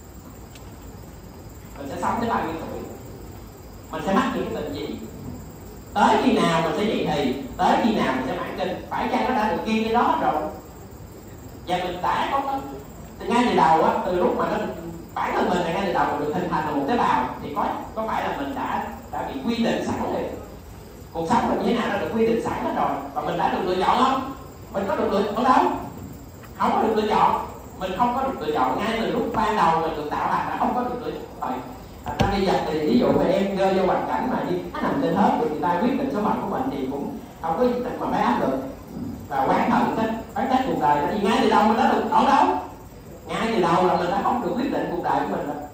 Mình sẽ sống tới bao nhiêu tuổi? Mình sẽ mắc những cái bệnh gì? Tới khi nào mình sẽ dậy thì? Tới khi nào mình sẽ mãn kinh? Phải chăng nó đã được ghi cái đó hết rồi? Và mình đã có từ ngay từ đầu á, từ lúc mà nó bản thân mình là ngay từ đầu mình được hình thành là một tế bào, thì có phải là mình đã bị quy định sẵn rồi? Cuộc sống mình như thế nào đã được quy định sẵn hết rồi, và mình đã được lựa chọn không? Mình có được lựa chọn đâu? Không có được lựa chọn. Mình không có được lựa chọn ngay từ lúc ban đầu mình được tạo thành, đã không có được lựa chọn. Thành ra bây giờ thì ví dụ mà em rơi vô hoàn cảnh mà đi nằm trên hết thì người ta quyết định số phận của mình thì cũng không có gì mà phải áp lực và quán thận phán xét cuộc đời. Tại vì ngay từ đầu mình đã được ở đâu? Ngay từ đầu là mình đã không được quyết định cuộc đời của mình rồi.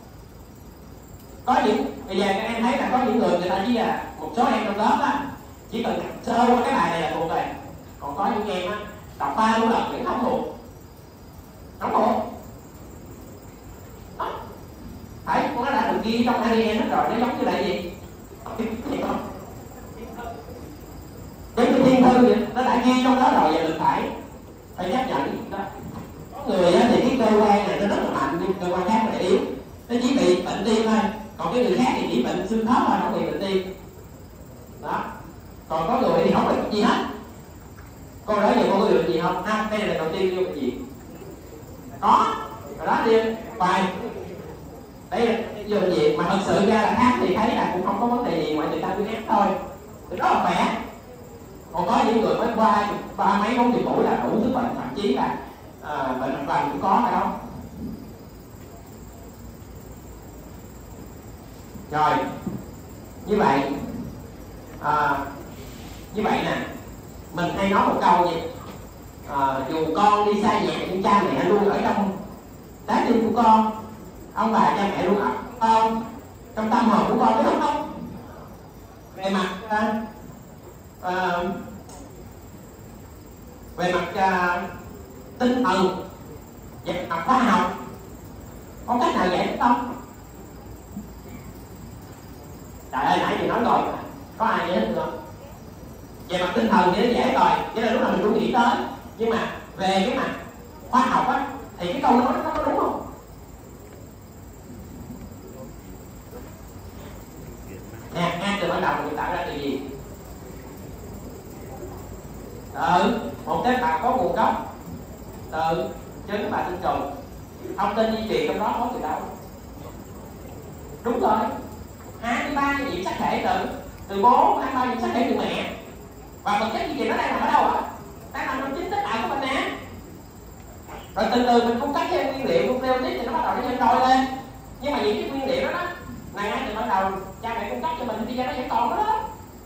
Có những bây giờ các em thấy là có những người ta chỉ là một số em trong lớp á, chỉ cần sơ qua cái bài này là thuộc rồi. Còn có những em á đọc 3 lần vẫn không thuộc. Không thuộc. Phải, nó đã được ghi trong ADN hết rồi, nó giống như là gì? Giống như thiên thư vậy, nó đã ghi trong đó rồi và mình phải chấp nhận đó. Có người thì cái cơ quan này nó rất là mạnh nhưng cơ quan khác lại yếu, nó chỉ bị bệnh tim thôi, còn cái người khác thì chỉ bệnh xương khớp thôi, không bị bệnh tim đó. Còn có người thì không bị bệnh gì hết. Cô nói giờ cô có bị bệnh gì không? Đây là lần đầu tiên vô bệnh gì? Có, rồi đó đi vài đây là vô bệnh viện mà thật sự ra là khác thì thấy là cũng không có vấn đề gì ngoại trừ tăng huyết áp thôi, thì rất là khỏe. Còn có những người mới qua 30 40 tuổi là đủ thứ bệnh, thậm chí là bệnh mạch vành cũng có phải không? Rồi như vậy nè, mình hay nói một câu gì, dù con đi xa nhà nhưng cha mẹ luôn ở trong trái tim của con, ông bà cha mẹ luôn ở con trong tâm hồn của con, đúng không? Về mặt tinh thần, về mặt khoa học có cách nào giải thích không? Trời ơi, nãy thì nói rồi, có ai giải thích được không? Về mặt tinh thần thì nó dễ rồi, nghĩa là lúc nào mình cũng nghĩ tới. Nhưng mà về cái mặt khoa học á, thì cái câu nói nó có đúng không? Nè, ngay từ ban đầu mình tạo ra từ gì? Một tế bào có nguồn gốc từ trứng và tinh trùng. Thông tin di truyền trong đó có từ đâu? Đúng rồi, 23 nhiễm sắc thể từ bố, 23 nhiễm sắc thể từ mẹ. Và vật chất di truyền nó đang nằm ở đâu ạ? Đang nằm trong chính tế bào của mình nè. Rồi từ từ mình cung cấp thêm nguyên liệu nucleotide thì nó bắt đầu nó nhân đôi lên. Nhưng mà những cái nguyên liệu đó là ngay từ ban đầu cha mẹ cung cấp cho mình thì ra nó vẫn còn đó.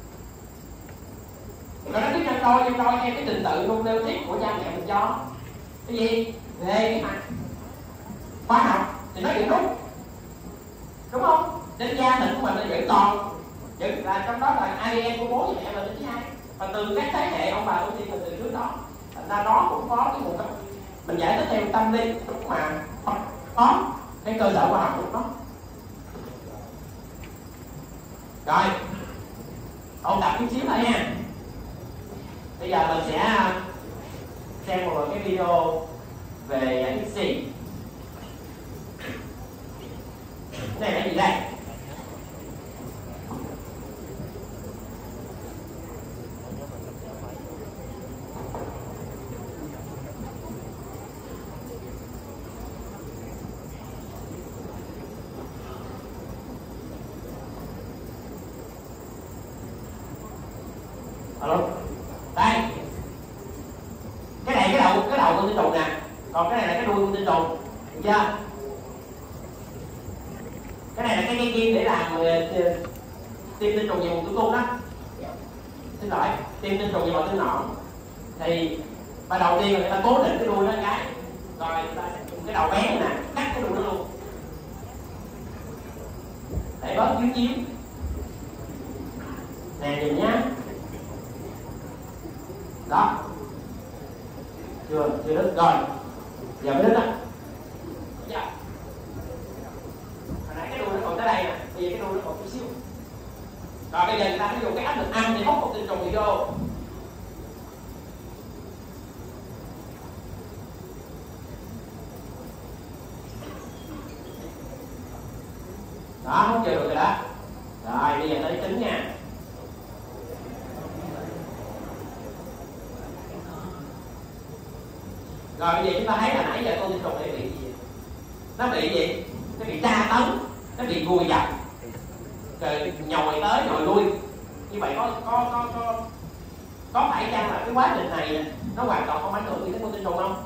Rồi nó cứ nhân đôi theo cái trình tự nucleotide của cha mẹ mình cho. Cái gì? Về cái mặt khoa học thì nó vẫn đúng không? Đến gia đình của mình nó vẫn còn, vẫn là trong đó là ADN của bố và mẹ mình thứ hai. Và từ các thế hệ ông bà tổ tiên mình từ trước đó, thành ra nó cũng có cái nguồn gốc. Mình giải thích theo tâm lý lúc mà có cái cơ sở khoa học của nó. Rồi, ôn tập chút xíu thôi nha. Bây giờ mình sẽ xem một cái video về Higgs. Cái này là gì đây? Alo. Đây. Cái này cái đầu của tinh trùng nè. Còn cái này là cái đuôi của tinh trùng. Được chưa? Cái này là cái kim để làm tiêm tinh trùng về vùng tử cung đó. Xin lỗi, tiêm tinh trùng về bào tinh nõn. Thì và đầu tiên là người ta cố định cái đuôi nó cái. Rồi người ta dùng cái đầu bé này nè, cắt cái đuôi nó luôn. Để bớt chiếu. Nè nhìn nhá. chưa đứt rồi, giờ mới đứt á. Dạ. Hồi nãy cái đuôi nó còn tới đây nè, bây giờ cái đuôi nó còn chút xíu. Rồi bây giờ người ta phải dùng cái áp lực âm để hút một tinh trùng này vô. Đó, hút vô được rồi đó. Rồi bây giờ tới trứng nha. Rồi bây giờ chúng ta thấy là nãy giờ con tinh trùng này bị gì? Nó bị gì? Nó bị tra tấn, nó bị vùi dập, rồi nhồi tới nhồi lui. Như vậy có phải chăng là cái quá trình này nó hoàn toàn không ảnh hưởng gì đến con tinh trùng không?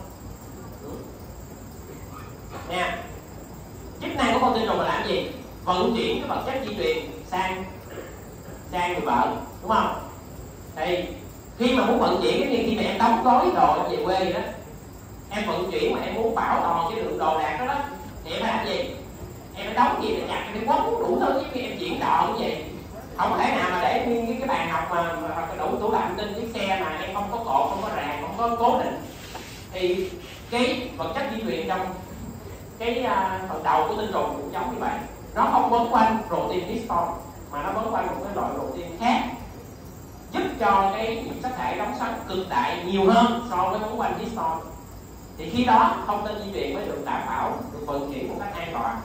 Nha. Chức năng của con tinh trùng là làm gì? Vận chuyển cái vật chất di truyền sang người vợ, đúng không? Thì khi mà muốn vận chuyển, cái khi mà em đóng gói đồ em về quê vậy đó, em vận chuyển mà em muốn bảo toàn cái lượng đồ đạc đó thì em phải làm gì? Em phải đóng gì để chặt, em phải quấn đủ thứ, giống như em chuyển đồ như vậy. Không có thể nào mà để nguyên cái bàn học mà đủ tủ lạnh trên chiếc xe mà em không có cột, không có ràng, không có cố định. Thì cái vật chất di truyền trong cái phần đầu của tinh trùng cũng giống như vậy, nó không quấn quanh protein histone mà nó quấn quanh một cái loại protein khác, giúp cho cái nhiễm sắc thể đóng xoắn cực đại nhiều hơn so với quấn quanh histone. Thì khi đó thông tin di truyền mới được đảm bảo, được vận chuyển một cách an toàn,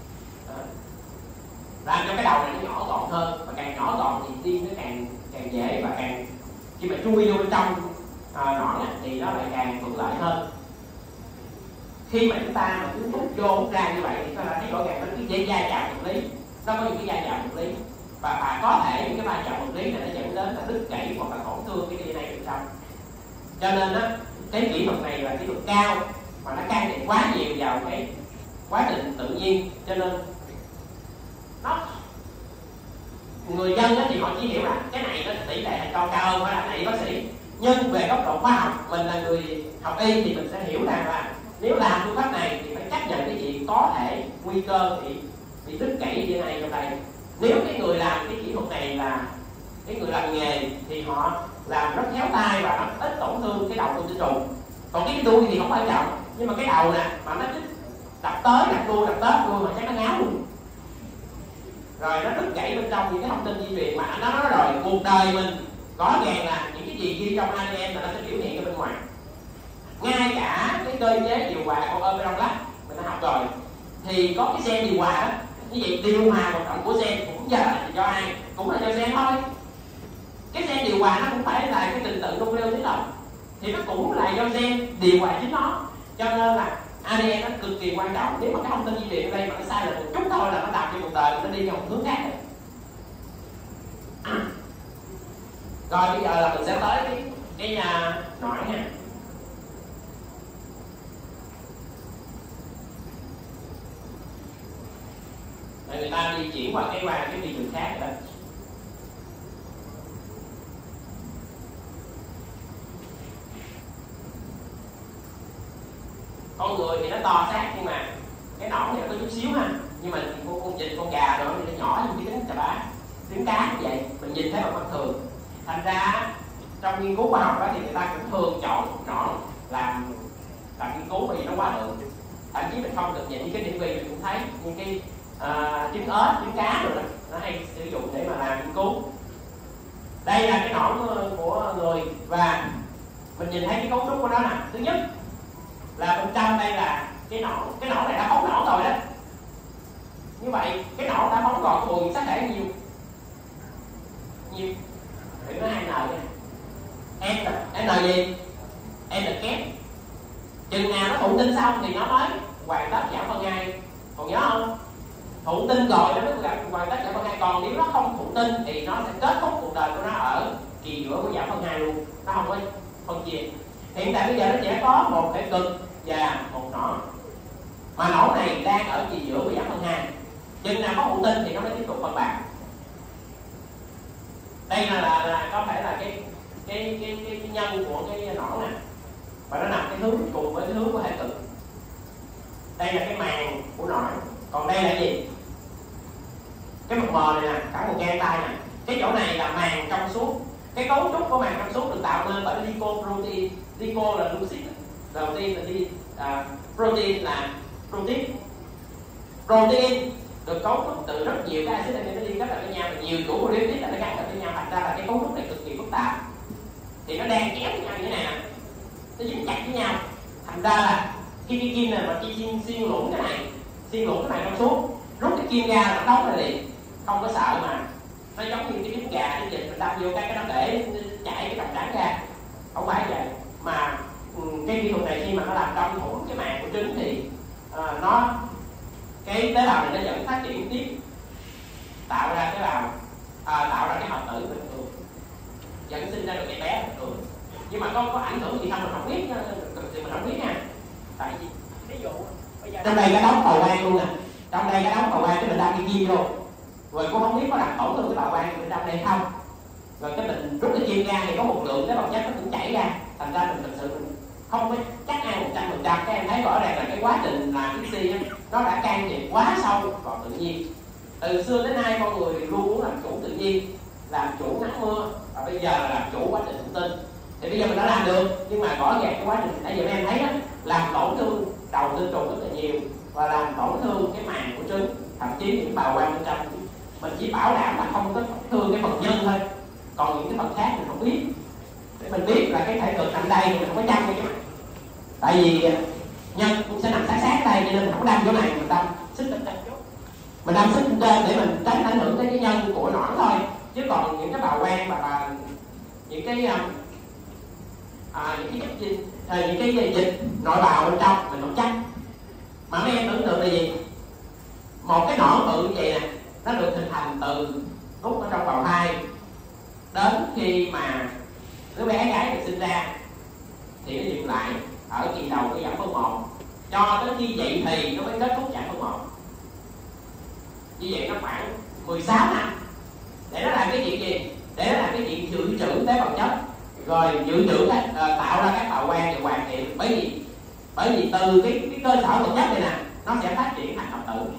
làm cho cái đầu này nó nhỏ gọn hơn, và càng nhỏ gọn thì tim nó càng dễ, và càng khi mà chui vô bên trong nõn thì nó lại càng thuận lợi hơn. Khi mà chúng ta mà cứ hút vô hút ra như vậy thì chúng ta thấy rõ ràng nó cái dây va chạm vật lý, nó có những cái va chạm vật lý, và có thể những cái va chạm vật lý này nó dẫn đến là đứt gãy hoặc là tổn thương cái DNA bên trong. Cho nên á, cái kỹ thuật này là kỹ thuật cao mà nó can thiệp quá nhiều vào cái quá trình tự nhiên, cho nên nó người dân thì họ chỉ hiểu là cái này nó tỷ lệ thành công cao hơn phải là cái này bác sĩ. Nhưng về góc độ khoa học, mình là người học y thì mình sẽ hiểu rằng là nếu làm phương pháp này thì phải chấp nhận cái gì có thể nguy cơ bị đứt gãy DNA trong đây. Nếu cái người làm cái kỹ thuật này là cái người làm nghề thì họ làm rất khéo tay và nó ít tổn thương cái đầu của tinh trùng. Còn cái đuôi thì không quan trọng, nhưng mà cái đầu nè mà nó đập tới đuôi mà chắc nó ngáo luôn. Rồi nó đứt gãy bên trong những cái thông tin di truyền mà nó nói rồi, cuộc đời mình rõ ràng là những cái gì ghi trong ADN là nó sẽ biểu hiện ra bên ngoài. Ngay cả cái cơ chế điều hòa con operon lab mình đã học rồi, thì có cái gen điều hòa đó. Như vậy điều hòa hoạt động của gen cũng giờ là do ai? Cũng là do gen thôi. Cái gen điều hòa nó cũng phải là cái trình tự nucleotide đồng, thì nó cũng là do gen điều hòa chính nó. Cho nên là ADN nó cực kỳ quan trọng. Nếu mà cái thông tin di truyền ở đây mà nó sai lệch một chút thôi là nó làm cho cuộc đời nó đi theo một hướng khác rồi. Rồi bây giờ là mình sẽ tới cái nõn nha. Rồi người ta đi chuyển qua cái thị trường khác rồi đó. Con người thì nó to xác, nhưng mà cái nõn thì nó có chút xíu ha. Nhưng mà con vịt, con gà rồi thì nó nhỏ như cái trứng chà bá, trứng cá như vậy, mình nhìn thấy bằng mắt thường. Thành ra trong nghiên cứu khoa học đó thì người ta cũng thường chọn nõn làm nghiên cứu, vì nó quá lượng. Thậm chí mình không được nhìn những cái định vị mình cũng thấy những cái trứng ếch, trứng cá rồi đó, nó hay sử dụng để mà làm nghiên cứu. Đây là cái nõn của người, và mình nhìn thấy cái cấu trúc của nó nè. Thứ nhất là bên trong đây là cái nõn này đã phóng nõn rồi đó. Như vậy cái nõn đã phóng còn mùi sắc thể nhiều thì nó hai n n gì? N kép. Chừng nào nó thụ tinh xong thì nó mới hoàn tất giảm phân hai. Còn nhớ không? Thụ tinh rồi nó mới gặp hoàn tất giảm phân hai. Còn nếu nó không thụ tinh thì nó sẽ kết thúc cuộc đời của nó ở kỳ giữa của giảm phân hai luôn. Nó không có phân chia. Hiện tại bây giờ nó chỉ có một thể cực và một nõn, mà nõn này đang ở kỳ giữa của giảm phân hai. Chừng nào có thụ tinh thì nó mới tiếp tục phân bạc. Đây là có thể là cái nhân của cái nõn nè, và nó nằm cái hướng cùng với cái hướng của hệ cực. Đây là cái màng của nõn, còn đây là gì? Cái mực mờ này nè, cả một gang tay nè. Cái chỗ này là màng trong suốt. Cái cấu trúc của màng trong suốt được tạo nên bởi lipoprotein. Lipo là glucid, Đầu tiên là đi protein là protein được cấu trúc từ rất nhiều cái axit amine nó liên kết lại với nhau, và nhiều chuỗi protein là nó gắn lại với nhau, thành ra là cái cấu trúc này cực kỳ phức tạp. Thì nó đang kéo với nhau như thế này nè, nó dính chặt với nhau, thành ra là khi cái kim này mà khi xuyên lũng cái này trong suốt, rút cái kim ra là nó đóng lại liền, không có sợ mà nó giống như cái trứng gà cái dịch mình đâm vô cái nó để chạy cái đồng trắng ra, không phải vậy. Mà cái kỹ thuật này khi mà nó làm trong thủng cái màng của trứng thì cái tế bào này nó vẫn phát triển tiếp, tạo ra cái hợp tử bình thường, vẫn sinh ra được cái bé bình thường. Nhưng mà có ảnh hưởng gì không mình không biết, thì mình không biết nha. Tại vì ví dụ trong đây cái đóng cầu quan luôn nè, trong đây cái đóng cầu quan cái mình đâm cái kim vô, rồi cũng không biết có làm tổn thương cái cầu quan mình đâm đây không. Rồi cái mình rút cái kim ra thì có một lượng cái bọc chất nó cũng chảy ra, thành ra mình thực sự mình không có chắc ăn 100%. Các em thấy rõ ràng là cái quá trình làm ICSI nó đã can thiệp quá sâu vào tự nhiên. Từ xưa đến nay con người luôn muốn làm chủ tự nhiên, làm chủ nắng mưa, và bây giờ là làm chủ quá trình thụ tinh. Thì bây giờ mình đã làm được, nhưng mà rõ ràng cái quá trình nãy giờ em thấy đó, làm tổn thương đầu tinh trùng rất là nhiều, và làm tổn thương cái màng của trứng, thậm chí những bào quang bên trong. Mình chỉ bảo đảm là không có tổn thương cái phần nhân thôi, còn những cái phần khác mình không biết. Để mình biết là cái thể cực nằm đây thì mình không có chăm cái mặt, tại vì nhân cũng sẽ nằm sát đây, cho nên mình không đâm chỗ này, mình đâm xích lên trên, mình đâm xích lên trên để mình tránh ảnh hưởng tới cái nhân của nõn thôi. Chứ còn những cái bào quang và những cái những cái dịch nội bào bên trong mình không chắc. Mà mấy em tưởng tượng là gì, một cái nõn bự như vậy nè, nó được hình thành từ lúc ở trong bào thai đến khi mà đứa bé gái được sinh ra thì nó dừng lại ở kỳ đầu của giảm phân một, cho tới khi vậy thì nó mới kết thúc giảm phân một. Như vậy nó khoảng 16 năm để nó làm cái chuyện gì? Để nó làm cái chuyện dự trữ tế bào chất, rồi dự trữ tạo ra các bào quang để hoàn thiện. Bởi vì từ cái cơ sở vật chất này nè, nó sẽ phát triển thành hợp tử,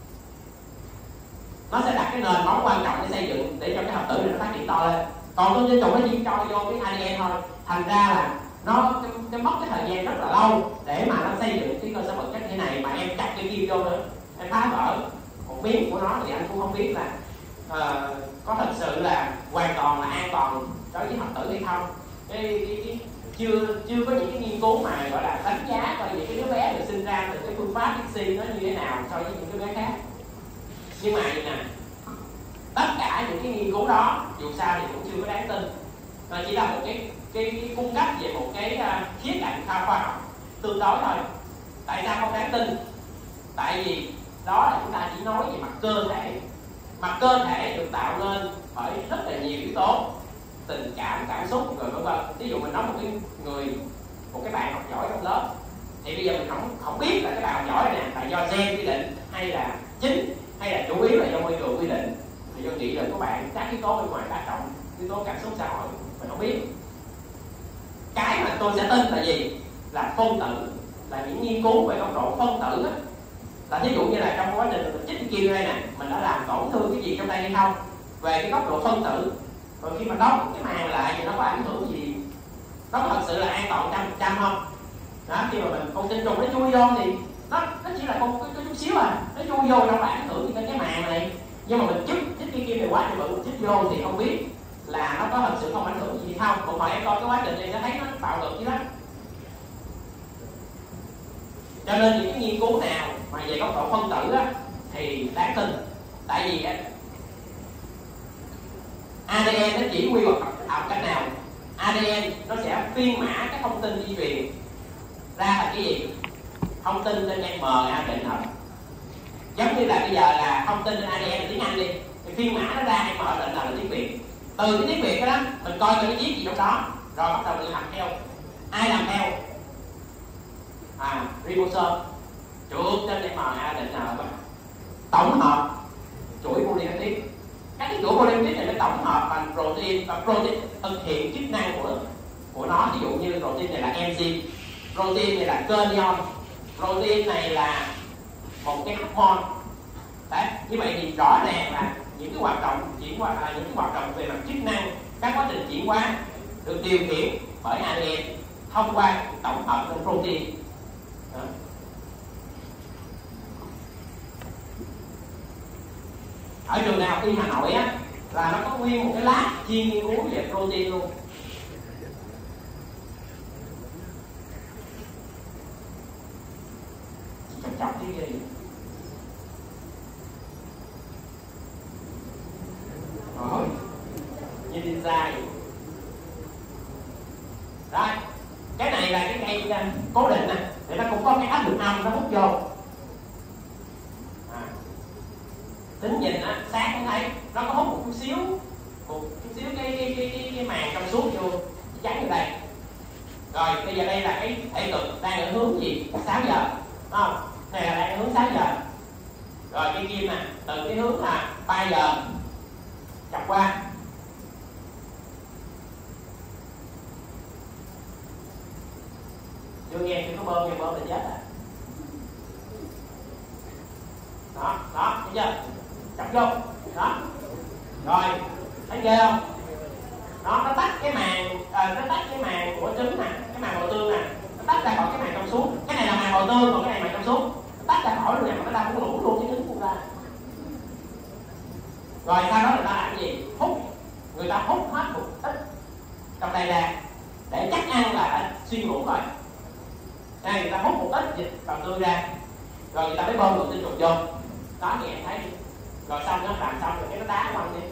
nó sẽ đặt cái nền móng quan trọng để xây dựng để cho cái hợp tử này nó phát triển to lên. Còn con tinh trùng nó chỉ cho vô cái ADN thôi, thành ra là nó mất cái thời gian rất là lâu để mà nó xây dựng cái cơ sở vật chất như thế này. Mà em chặt cái kim vô nữa, em phá vỡ một miếng của nó thì anh cũng không biết là có thật sự là hoàn toàn là an toàn đối với hợp tử hay không. Chưa có những cái nghiên cứu mà gọi là đánh giá coi những cái đứa bé được sinh ra từ cái phương pháp ICSI nó như thế nào so với những đứa bé khác. Nhưng mà vậy nè, tất cả những cái nghiên cứu đó dù sao thì cũng chưa có đáng tin, nó chỉ là một cái cung cấp về một cái khía cạnh khoa học tương đối thôi. Tại sao không đáng tin? Tại vì đó là chúng ta chỉ nói về mặt cơ thể. Mặt cơ thể được tạo nên bởi rất là nhiều yếu tố, tình cảm, cảm xúc rồi vân vân. Ví dụ mình nói một cái bạn học giỏi trong lớp, thì bây giờ mình không biết là cái bạn học giỏi này là do gen quy định hay là chính, hay là chủ yếu là do môi trường quy định. Thì do nghĩ là các bạn các yếu tố bên ngoài tác động, yếu tố cảm xúc xã hội mình không biết. Cái mà tôi sẽ tin là gì? Là phân tử, là những nghiên cứu về góc độ phân tử đó. Là ví dụ như là trong quá trình mình chích cái kim đây nè, mình đã làm tổn thương cái gì trong đây hay không, về cái góc độ phân tử. Rồi khi mà đóng cái màng lại thì nó có ảnh hưởng gì, nó có thật sự là an toàn 100% không? Đó, khi mà mình con tinh trùng nó chui vô thì nó chỉ là có chút xíu nó chui vô đâu có ảnh hưởng gì đến cái màng này. Nhưng mà mình chích cái kim này quá thì mình chích vô thì không biết là nó có thật sự không ảnh hưởng gì không. Một hồi em coi cái quá trình này sẽ thấy nó bạo lực chứ đó. Cho nên những cái nghiên cứu nào mà về góc độ phân tử á thì đáng tin. Tại vì ADN nó chỉ quy hoạch học cách nào? ADN nó sẽ phiên mã cái thông tin di truyền ra là cái gì? Thông tin trên mRNA định hợp. Giống như là bây giờ là thông tin trên ADN tiếng Anh đi, thì phiên mã nó ra mRNA định hợp là tiếng Việt. Từ cái tiếng Việt đó mình coi cái viết gì trong đó, rồi bắt đầu mình làm theo. Ai làm theo? Ribosome trượt trên mRNA định hợp, tổng hợp chuỗi polypeptide. Các cái chuỗi polypeptide này nó tổng hợp thành protein, và protein thực hiện chức năng của nó. Ví dụ như protein này là enzyme, protein này là kenion, protein này là một cái hormone. Đấy, như vậy thì rõ ràng là những cái hoạt động chuyển hóa, những cái hoạt động về mặt chức năng, các quá trình chuyển hóa được điều khiển bởi ADN. thông qua tổng hợp ng protein. Đó. Ở trường đại học Y Hà Nội á là nó có nguyên một cái lab chuyên nghiên cứu về protein luôn. Chọc cái gì rồi như đi ra vậy. Rồi cái này là cái cây cố định nè, để nó cũng có cái áp lực âm nó hút vô. Tính nhìn á sáng cũng thấy nó có hút một chút xíu cái màng trong suốt vô trắng như đây. Rồi bây giờ đây là cái thể cực đang ở hướng gì? 6 giờ, đúng không? Này là đang ở hướng 6 giờ. Rồi cái kim nè, từ cái hướng là 3 giờ chọc qua. Chưa nghe chưa có bơm, nghe bơm là chết à. Đó, đó, thấy chưa? Chọc vô. Đó. Rồi, thấy ghê không? Nó tách cái màng, nó tách cái màng của trứng nè, cái màng màu tương nè, nó tách ra khỏi cái màng trong suốt. Cái này là màng màu tương, còn cái này màng trong suốt. Nó tách ra khỏi luôn nè, mà nó đang cũng lũ luôn cái trứng của ta. Rồi sau đó người ta làm gì? Hút. Người ta hút hết một ít trong đây ra để chắc ăn là đã xuyên ngủ rồi. Đây người ta hút một ít dịch vào tươi ra, rồi người ta mới bơm lượng tinh trùng vô. Đó thì em thấy. Rồi xong nó làm xong rồi cái nó đá quăng đi.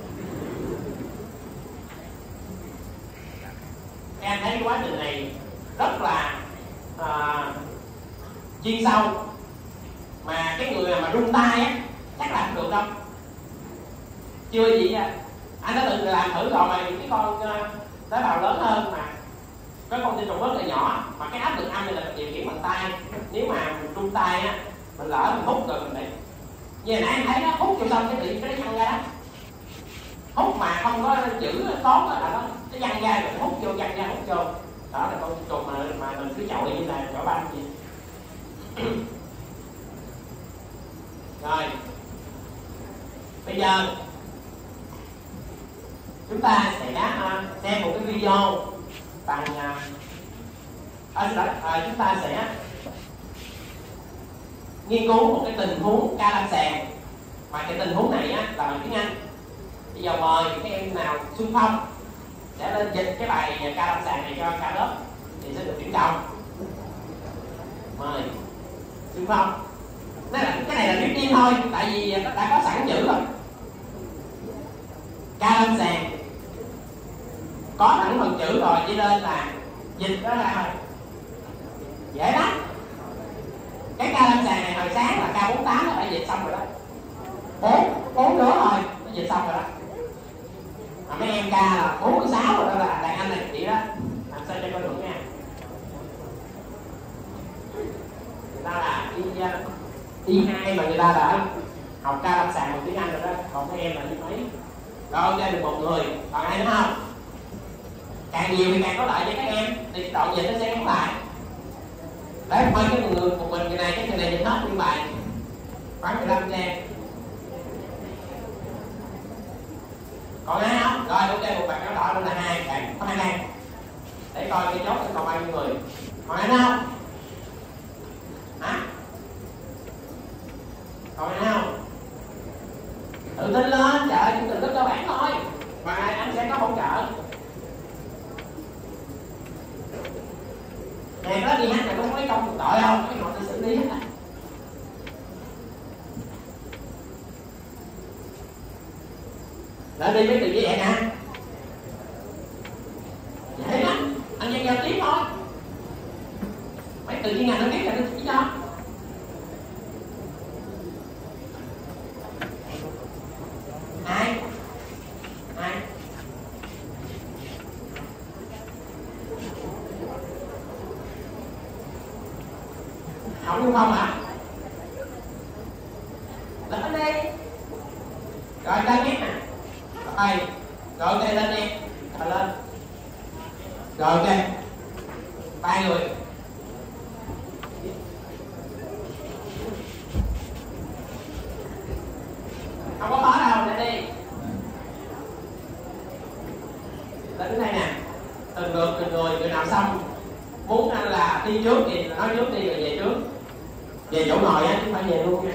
Em thấy quá trình này rất là chuyên sâu, mà cái người nào mà rung tay á chắc làm được đâu. Chưa gì á, anh đã từng làm thử rồi mà những cái con tế bào lớn hơn mà có con tinh trùng rất là nhỏ, mà cái áp lực âm này là điều khiển bằng tay. Nếu mà mình rung tay á, mình lỡ mình hút rồi mình bị như hồi nãy em thấy nó hút vô xong cái bị cái nó văng ra đó. Hút mà không có giữ tốt là nó văng ra rồi hút vô văng ra hút vô. Đó là con tinh trùng mà mình cứ chọi như là chọi banh gì. Rồi bây giờ chúng ta sẽ xem một cái video bằng chúng ta sẽ nghiên cứu một cái tình huống ca lâm sàng, mà cái tình huống này á, là bằng tiếng Anh. Bây giờ mời các em nào xung phong sẽ lên dịch cái bài ca lâm sàng này cho cả lớp thì sẽ được điểm cộng. Mời xung phong. Cái này là biết thôi, tại vì đã có sẵn chữ rồi. Ca lâm sàng có sẵn phần chữ rồi, chỉ nên là dịch đó ra thôi, dễ lắm. Cái ca lâm sàng này hồi sáng là K48 nó đã dịch xong rồi đó, bốn đứa thôi nó dịch xong rồi đó. Mà mấy em ca là 46 rồi đó, là đàn anh này chị đó, làm sao cho coi được nha. Người ta là Y2 mà người ta đã học ca lâm sàng bằng tiếng Anh rồi đó, còn mấy em là như mấy. Rồi ok, được một người, còn ai nữa không? Càng nhiều thì càng có lợi cho các em, thì đoạn dịch nó sẽ ngắn lại. Đấy, mấy cái người một mình người này, cái người này dịch hết nguyên bài khoảng 15 trang. Còn ai không? Rồi ok, một bạn áo đỏ luôn là 2 bạn, có 2 trang. Để coi cái chốt sẽ còn bao nhiêu người. Còn ai nữa không? Hả? Còn ai nữa không? Tự tin lên, trời ơi, chỉ cần rất cơ bản thôi, mà anh sẽ có hỗ trợ. Nè, có đi hát này có mấy công thuộc tội không? Mấy họ sẽ xử lý hết á. Lại đi mấy từ như vậy nè, dễ lắm, anh chỉ giao tiếp thôi. Mấy từ chuyên ngành nó biết là nó chỉ cho. Ai? Học đúng không hả? Lên đi. Rồi lên nhé nè. Rồi ok lên đi. Rồi lên. Rồi ok. 3 người. Không có khó đâu, lên đi. Lên đến đây nè. Từng người nào xong muốn là đi trước thì nói trước đi rồi về trước, về chỗ ngồi á chứ không phải về luôn nha.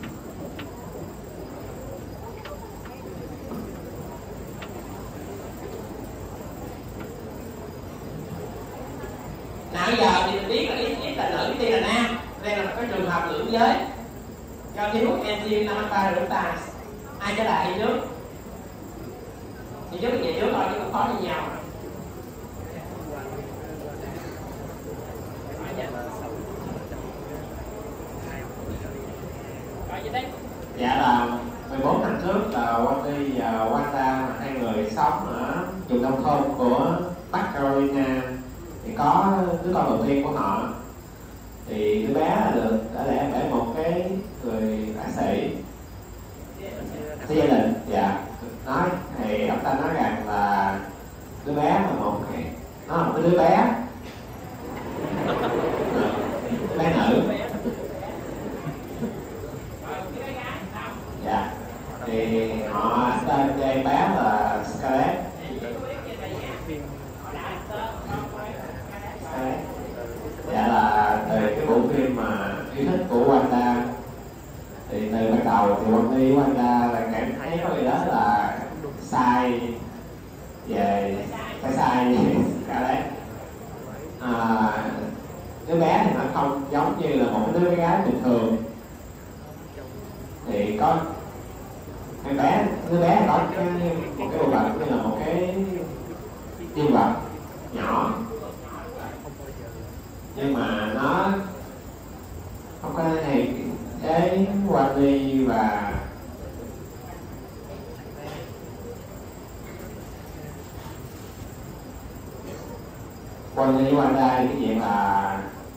Nào giờ thì mình biết là ít là nữ, ít là nam. Đây là một cái trường hợp lưỡng giới do thiếu enzyme NMN reductase. Ai trở lại đi trước? Đi trước thì về trước thôi chứ không khó như nhau. Dạ là 14 năm trước là Wendy và Wanda, hai người sống ở vùng nông thôn của Bắc Carolina, thì có đứa con đầu tiên của họ. Thì đứa bé đã đẻ bởi một cái người bác sĩ của gia đình. Dạ, nói thì ông ta nói rằng là đứa bé là nó là một cái đứa bé nữ. Dạ, thì họ tên bé là Scarlett. Dạ là từ cái bộ phim mà yêu thích của Wanda, thì từ ban đầu thì Wendy Wanda là cảm thấy có gì đó là sai về Scarlett. Đứa bé thì nó không giống như là một đứa bé gái bình thường. Thì có đứa bé có một cái bộ vật như là một cái viên vật nhỏ, nhưng mà nó không có này thế Wendy và Wanda cái chuyện là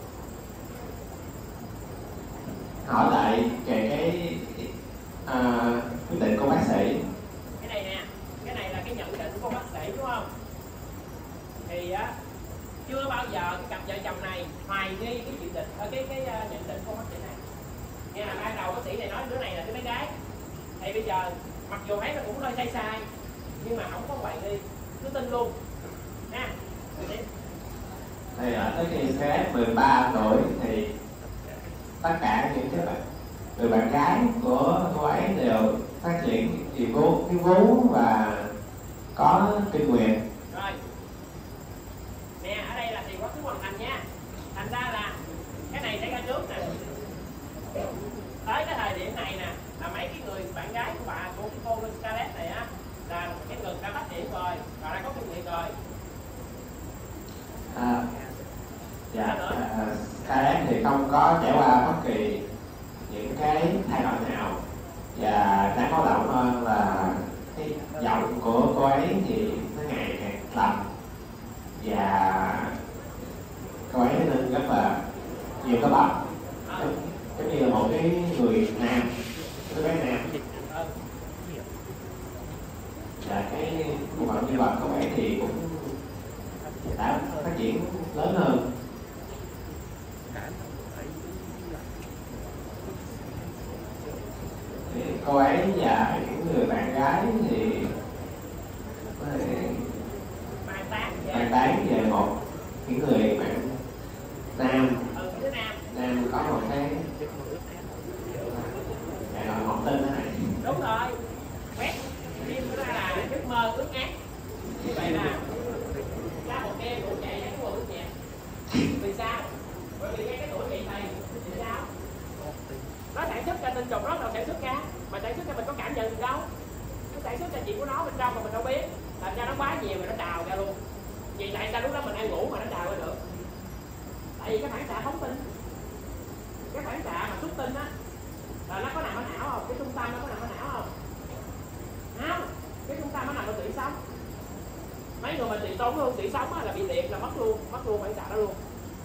hỏi lại về cái quyết định của bác sĩ. Cái này nè, cái này là cái nhận định của bác sĩ đúng không? Thì á chưa bao giờ cái cặp vợ chồng này hoài nghi cái dự định cái nhận định của bác sĩ này. Nghe là ban đầu bác sĩ này nói đứa này là đứa bé gái. Thì bây giờ mặc dù thấy nó cũng hơi sai nhưng mà không có hoài nghi, cứ tin luôn. Nha. Thì ở tới khi Scarlett 13 tuổi thì tất cả những cái người bạn gái của cô ấy đều phát triển cái vú và có kinh nguyệt. Rồi nè, ở đây là thì quá khứ hoàn thành nha. Thành ra là cái này xảy ra trước nè, tới cái thời điểm này nè là mấy cái người bạn gái của bà của cái cô Scarlett này á là cái ngực đã phát triển rồi và đã có kinh nguyệt rồi. Scarlett thì không có trải qua bất kỳ những cái thay đổi nào, và đáng báo động hơn là cái giọng của cô ấy thì nó ngày càng trầm, và cô ấy nên rất là nhiều cái bắp, giống như là một cái người nam, cái bé nam. Và cái bộ phận như vật của ấy thì cũng đã phát triển lớn hơn. Thì cô ấy và những người bạn gái thì bàn tán về một những người bạn nam có một cái gọi một tên thế này. Đúng rồi, quét phim ra là giấc mơ ước ác. Như vậy là ra một đêm đủ chạy đánh của ước nhạc. Vì sao? Bởi vì ngay cái tuổi vậy này thì sao? Nó sản xuất ra tinh trùng, nó đâu sản xuất ra, mà sản xuất ra mình có cảm nhận gì đâu. Nó sản xuất ra chuyện của nó bên trong mà mình đâu biết, làm ra nó quá nhiều rồi nó trào ra luôn. Vì tại sao lúc đó mình đang ngủ mà nó trào ra được? Tại vì cái phản xạ phóng tinh, cái phản xạ mà xuất tinh á là nó có nằm ở não không? Cái trung tâm nó có nằm ở não không? Không, cái trung tâm nó nằm ở tủy sống. Mấy người mà bị tổn thương tủy sống á là bị liệt là mất luôn phản xạ đó luôn.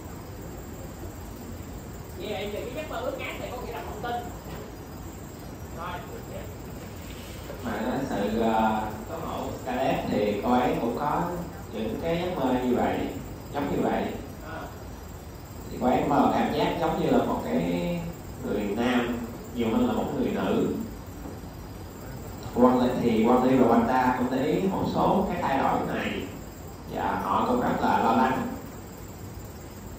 Vậy thì cái giấc mơ ước ác này có nghĩa là phóng tinh. Rồi, mà nói sự có mẫu Scarlett thì cô ấy cũng có những cái giấc mơ như vậy, giống như vậy. Thì cô ấy mơ cảm giác giống như là một cái người nam nhiều hơn là một người nữ. Wendy và Wanda cũng để ý một số cái thay đổi này và họ cũng rất là lo lắng.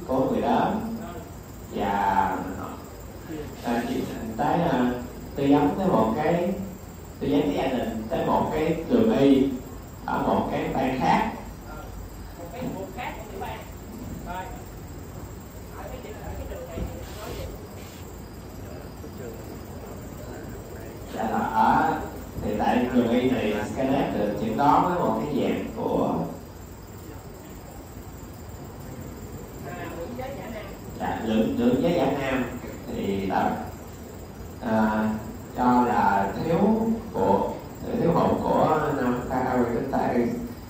của người đó và chỉ tới tư vấn tới một cái tư vấn cái gia đình tới một cái trường y ở một cái bang khác. Một cái vùng khác của tiểu bang. Rồi. Ở cái trường này nói gì? Dạ là ở thì tại trường y này Skynet được chẩn đoán với một cái dạng của lượng giới giả nam thì là cho là thiếu hụt của nam thyroid.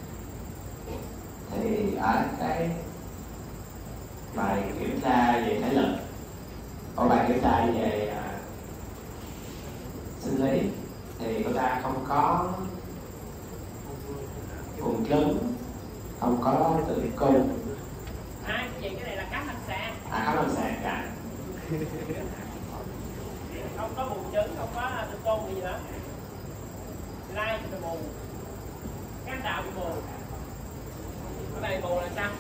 Thì ở cái bài kiểm tra về thể lực, ở bài kiểm tra về sinh lý thì cô ta không có vùng trứng, không có tử cung. Vậy cái này là khám lâm sàng. Khám lâm sàng cả. Không có buồn trứng, không có tử cung gì nữa. Lai bị buồn, cán đạo bị buồn. Cái này buồn là sao?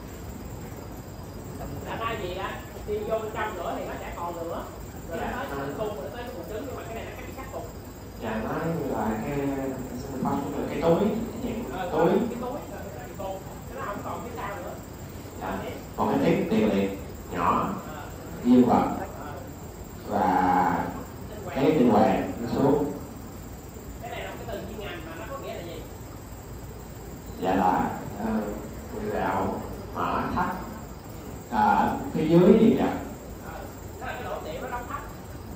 Là thay vì á đi vô bên trong nữa thì nó sẽ còn nữa. Rồi nó tới tử cung, rồi tới buồn trứng, nhưng mà cái này nó bị khắc phục. Dạ nói là cái túi, túi. Cái túi bị buồn, nó không còn phía sau nữa. Dạ. Một cái tiết tiền liệt nhỏ, dương vật và cái tinh hoàng nó xuống. Cái này là cái từ chuyên ngành mà nó có nghĩa là gì? Dạ là gạo mở thấp phía dưới gì vậy? Đó là cái lỗ tiểu nó đóng thấp.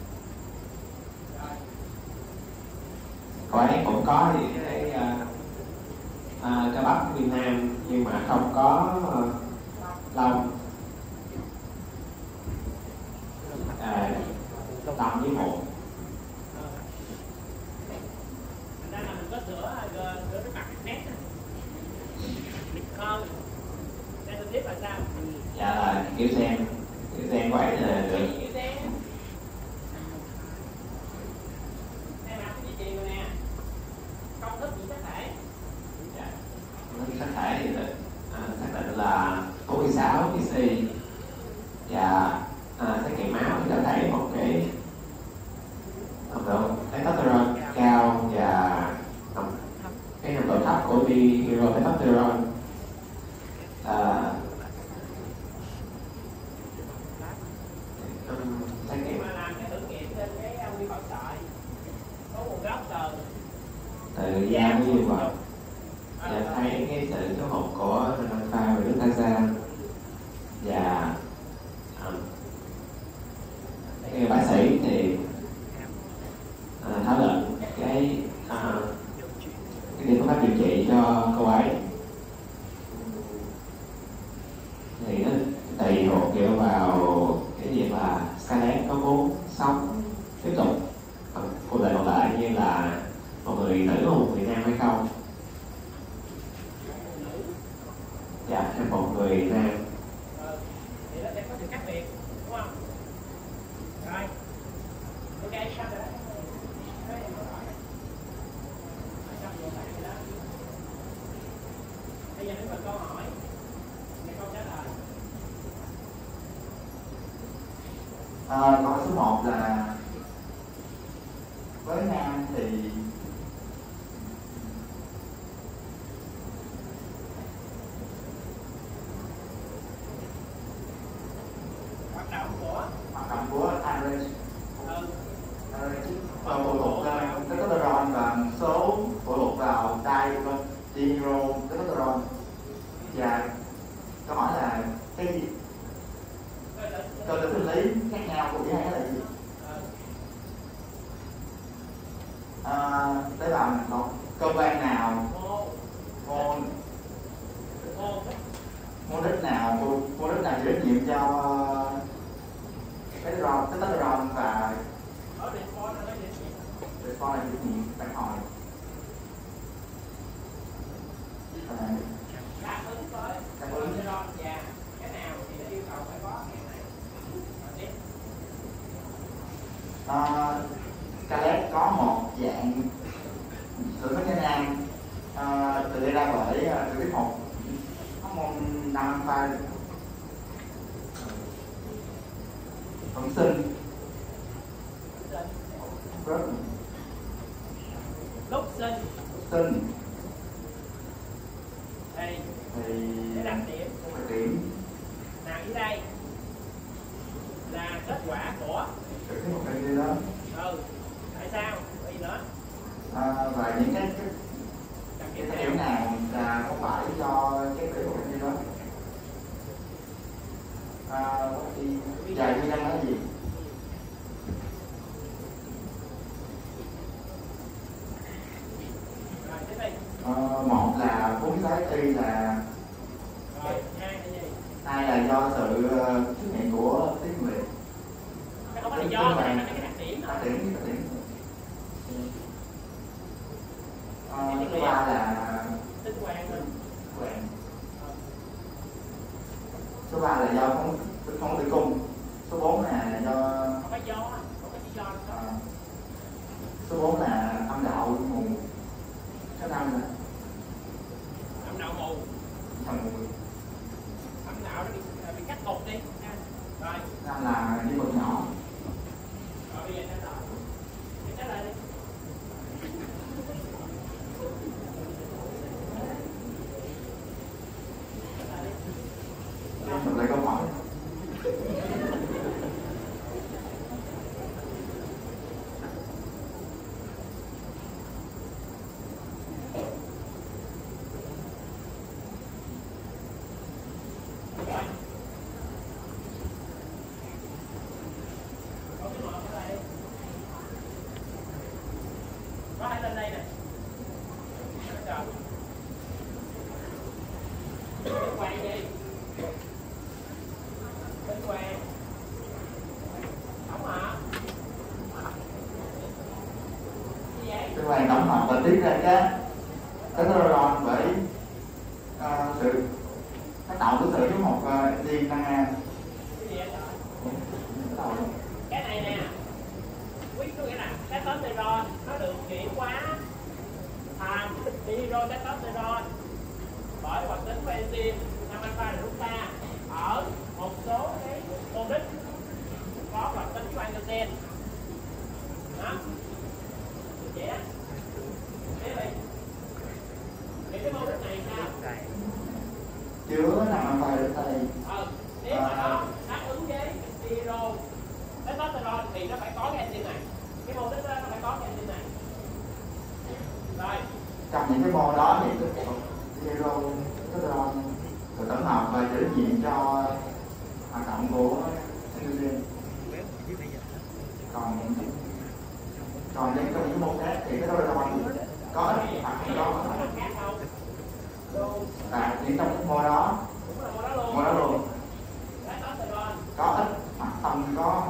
Cô ấy cũng có cơ bắp Việt Nam nhưng mà không có lông, tâm với mụn. Thành ra là mình có sữa cái mặt nét không? Đây tôi biết là sao? Dạ là kiểu sen của ấy là được. Kiểu sen. Đây là cái gì rồi nè? Công thức gì sắc thể? Dạ. Sắc thể thì xác định là 46 psi và xét nghiệm máu thì đã thấy một cái nồng độ testosterone cao và cái nồng độ thấp của dihydrotestosterone. Xét nghiệm Mà làm cái thử nghiệm trên cái quy bảo sợi có nguồn gốc từ da của dương vật và thấy cái sự thiếu hụt của pha và nước Taza và cái bác sĩ thì thảo luận cái phương pháp điều trị cho cô ấy. Thì nó tùy thuộc dựa vào cái việc là Skynet có muốn sống tiếp tục cuộc đời còn lại như là một người nữ hoặc một người nam hay không. Dạ, hay một người nam. Thì nó sẽ có sự khác biệt, đúng không? Rồi, ok, xong rồi đó. Bây giờ đến phần câu hỏi, để câu trả lời. Câu số 1 là với nam thì Hoạt động của average phụ thuộc testosterone và một số phụ thuộc vào dihydrotestosterone. Và câu hỏi là cái gì cơ tử sinh lý khác nhau của hai cái là gì? Tế bào một cơ quan nào mô đích nào chịu trách nhiệm cho cái testosterone và response là chịu trách nhiệm phản hồi. đáp ứng với testosterone và cái nào thì nó yêu cầu phải có cái này. Skynet có một dạng lượng phép nam được đưa ra bởi được biết một hormone nam pha sinh rất lúc sinh sinh thì thì cái đặc điểm đặc điểm nào dưới đây là kết quả của sự cái một cái gì đó tại sao vì nữa và những cái đặc cái điểm điểm nào là không phải do cái biểu một cái gì đó dài như đang nói gì rồi tiếp đi một là vốn trái y là rồi hai là gì hai là do sự xuất hiện của tiếng Việt cái không phải là do cái này là cái đặc điểm đặc điểm thôi thứ ba là tinh hoàng thôi quen số 3 là do không tử cung số 4 là do không phải chỉ do số 4 là âm đạo mù số 5 là âm đạo mù thằng mù âm đạo nó bị cắt cụt đi rồi 5 là đi bậc nhỏ rồi bây giờ trả lời đi em lại câu hỏi có ai lên đây nè tinh hoàng gì tinh hoàng đúng hả gì vậy cái quan tổng hợp và tiết ra cái testosterone bởi sự tác động của sự giống một enzyme năng cái gì vậy cái này nè quý có nghĩa là testosterone nó được chuyển hóa thành dihydrotestosterone bởi hoạt tính của enzyme 5-alpha reductase ở một số cái mô đích có hoạt tính của androgen đó vậy á thế vậy thì cái mô đích này sao chứa nằm ở đây nếu mà nó đáp ứng với dihydro testosterone thì nó phải có cái enzyme này cái mô đích đó nó phải có cái enzyme này rồi trong những cái mô đó thì testosterone được tổng hợp và chịu trách nhiệm cho hoạt động của endogen còn những trong những môn khác thì testosterone có ít hoặc không có và chỉ trong cái mô đó luôn có ít hoặc không có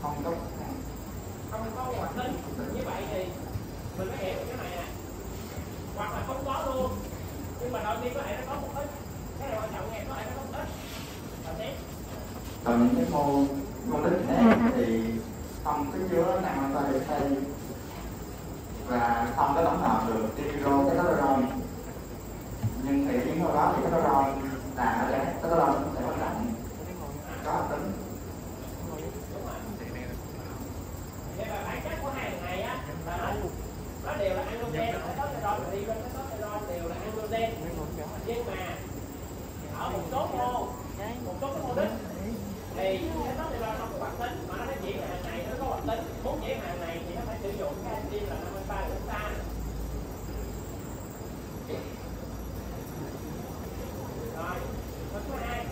hoạt tính như vậy thì mình phải hiểu cái này nè hoặc là không có luôn nhưng mà đôi khi có thể nó có một ít cái này quan trọng nghe có thể nó có một ít rồi tiếp còn những cái môn đích khác thì không có chứa nằm ở đây và không có tổng hợp được dihydrotestosterone nhưng thì những đó thì testosterone là ở đây testosterone cũng sẽ quan trọng có hoạt tính vậy mà bản chất của hai thằng này á là nó đều là androgen testosterone và dihydrotestosterone đều là androgen nhưng mà ở một số cái mô đích thì testosterone không có hoạt tính mà nó phải chỉ là hàng này nó có hoạt tính muốn chỉ hàng này thì nó phải sử dụng cái enzyme là 5-alpha reductase rồi số 2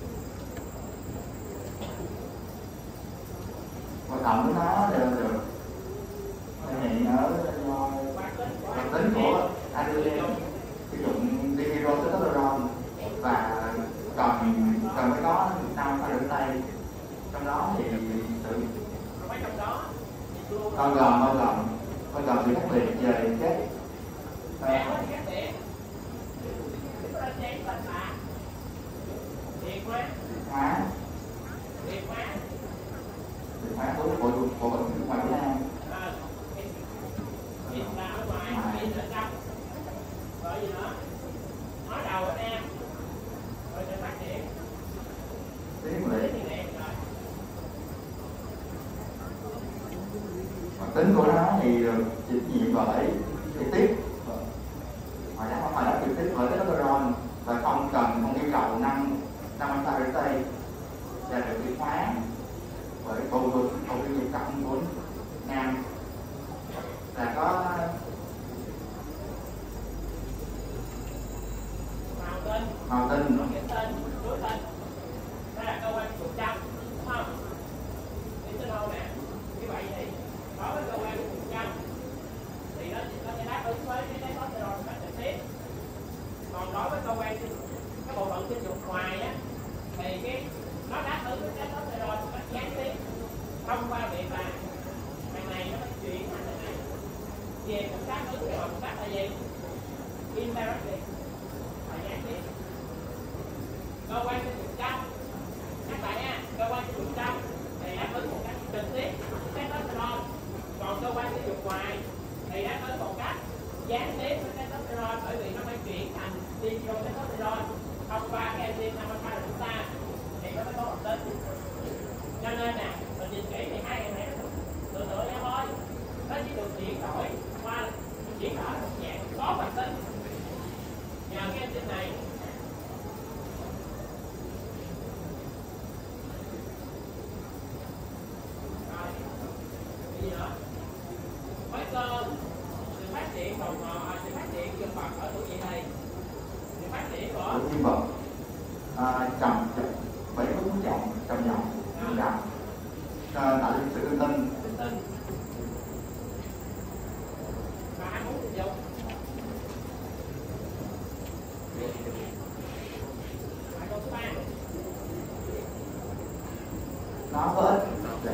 hoạt động của nó đều được thể hiện ở hoạt tính của androgen sử dụng dihydrotestosterone và cần phải có 5 pha đường tây trong đó thì sự bao gồm sự khác biệt về các hóa của ngoài Việt Nam rồi gì nữa nói đầu anh em rồi sẽ phát triển tiếng Việt tính của nó thì được chịu trách nhiệm bởi trực tiếp ngoài đó trực tiếp bởi testosterone và không yêu cầu năm alpha receptor và được chuyển hóa bởi bộ phim dục cộng của nam là có màu tinh đối tên đó là cơ quan trục trăm, đúng không? Testosterone nè, như vậy thì có cái cơ quan trục trăm thì nó sẽ đáp ứng với cái testosterone một cách trực tiếp. Còn đối với cơ quan cái bộ phận sinh dục ngoài á thì nó đáp ứng với testosterone một cách gián tiếp thông qua việc là thằng này nó chuyển thành thằng này về một đáp ứng rồi một cách là gì? Indirectly và gián tiếp. Cơ quan sinh dục trong, các bạn nha, cơ quan sinh dục trong thì đáp ứng một cách trực tiếp testosterone, còn cơ quan sinh dục ngoài thì đáp ứng một cách gián tiếp với testosterone, bởi vì nó phải chuyển thành dihydrotestosterone thông qua cái enzyme alpha receptor thì nó mới có hoạt tính. Cho nên nè, mình nhìn kỹ thì hai cái này nó tựa nhau thôi, nó chỉ được chuyển đổi qua chuyển đổi một dạng có hoạt tính nhờ cái enzyme này. Gì nữa? Khối cơ, sự phát triển sự phát triển dương vật ở tuổi dậy thì, sự phát triển của dương vật trầm bảy hướng trầm dòng tạo sự tự tin và ham muốn tình dục. Và câu thứ ba, nó có ích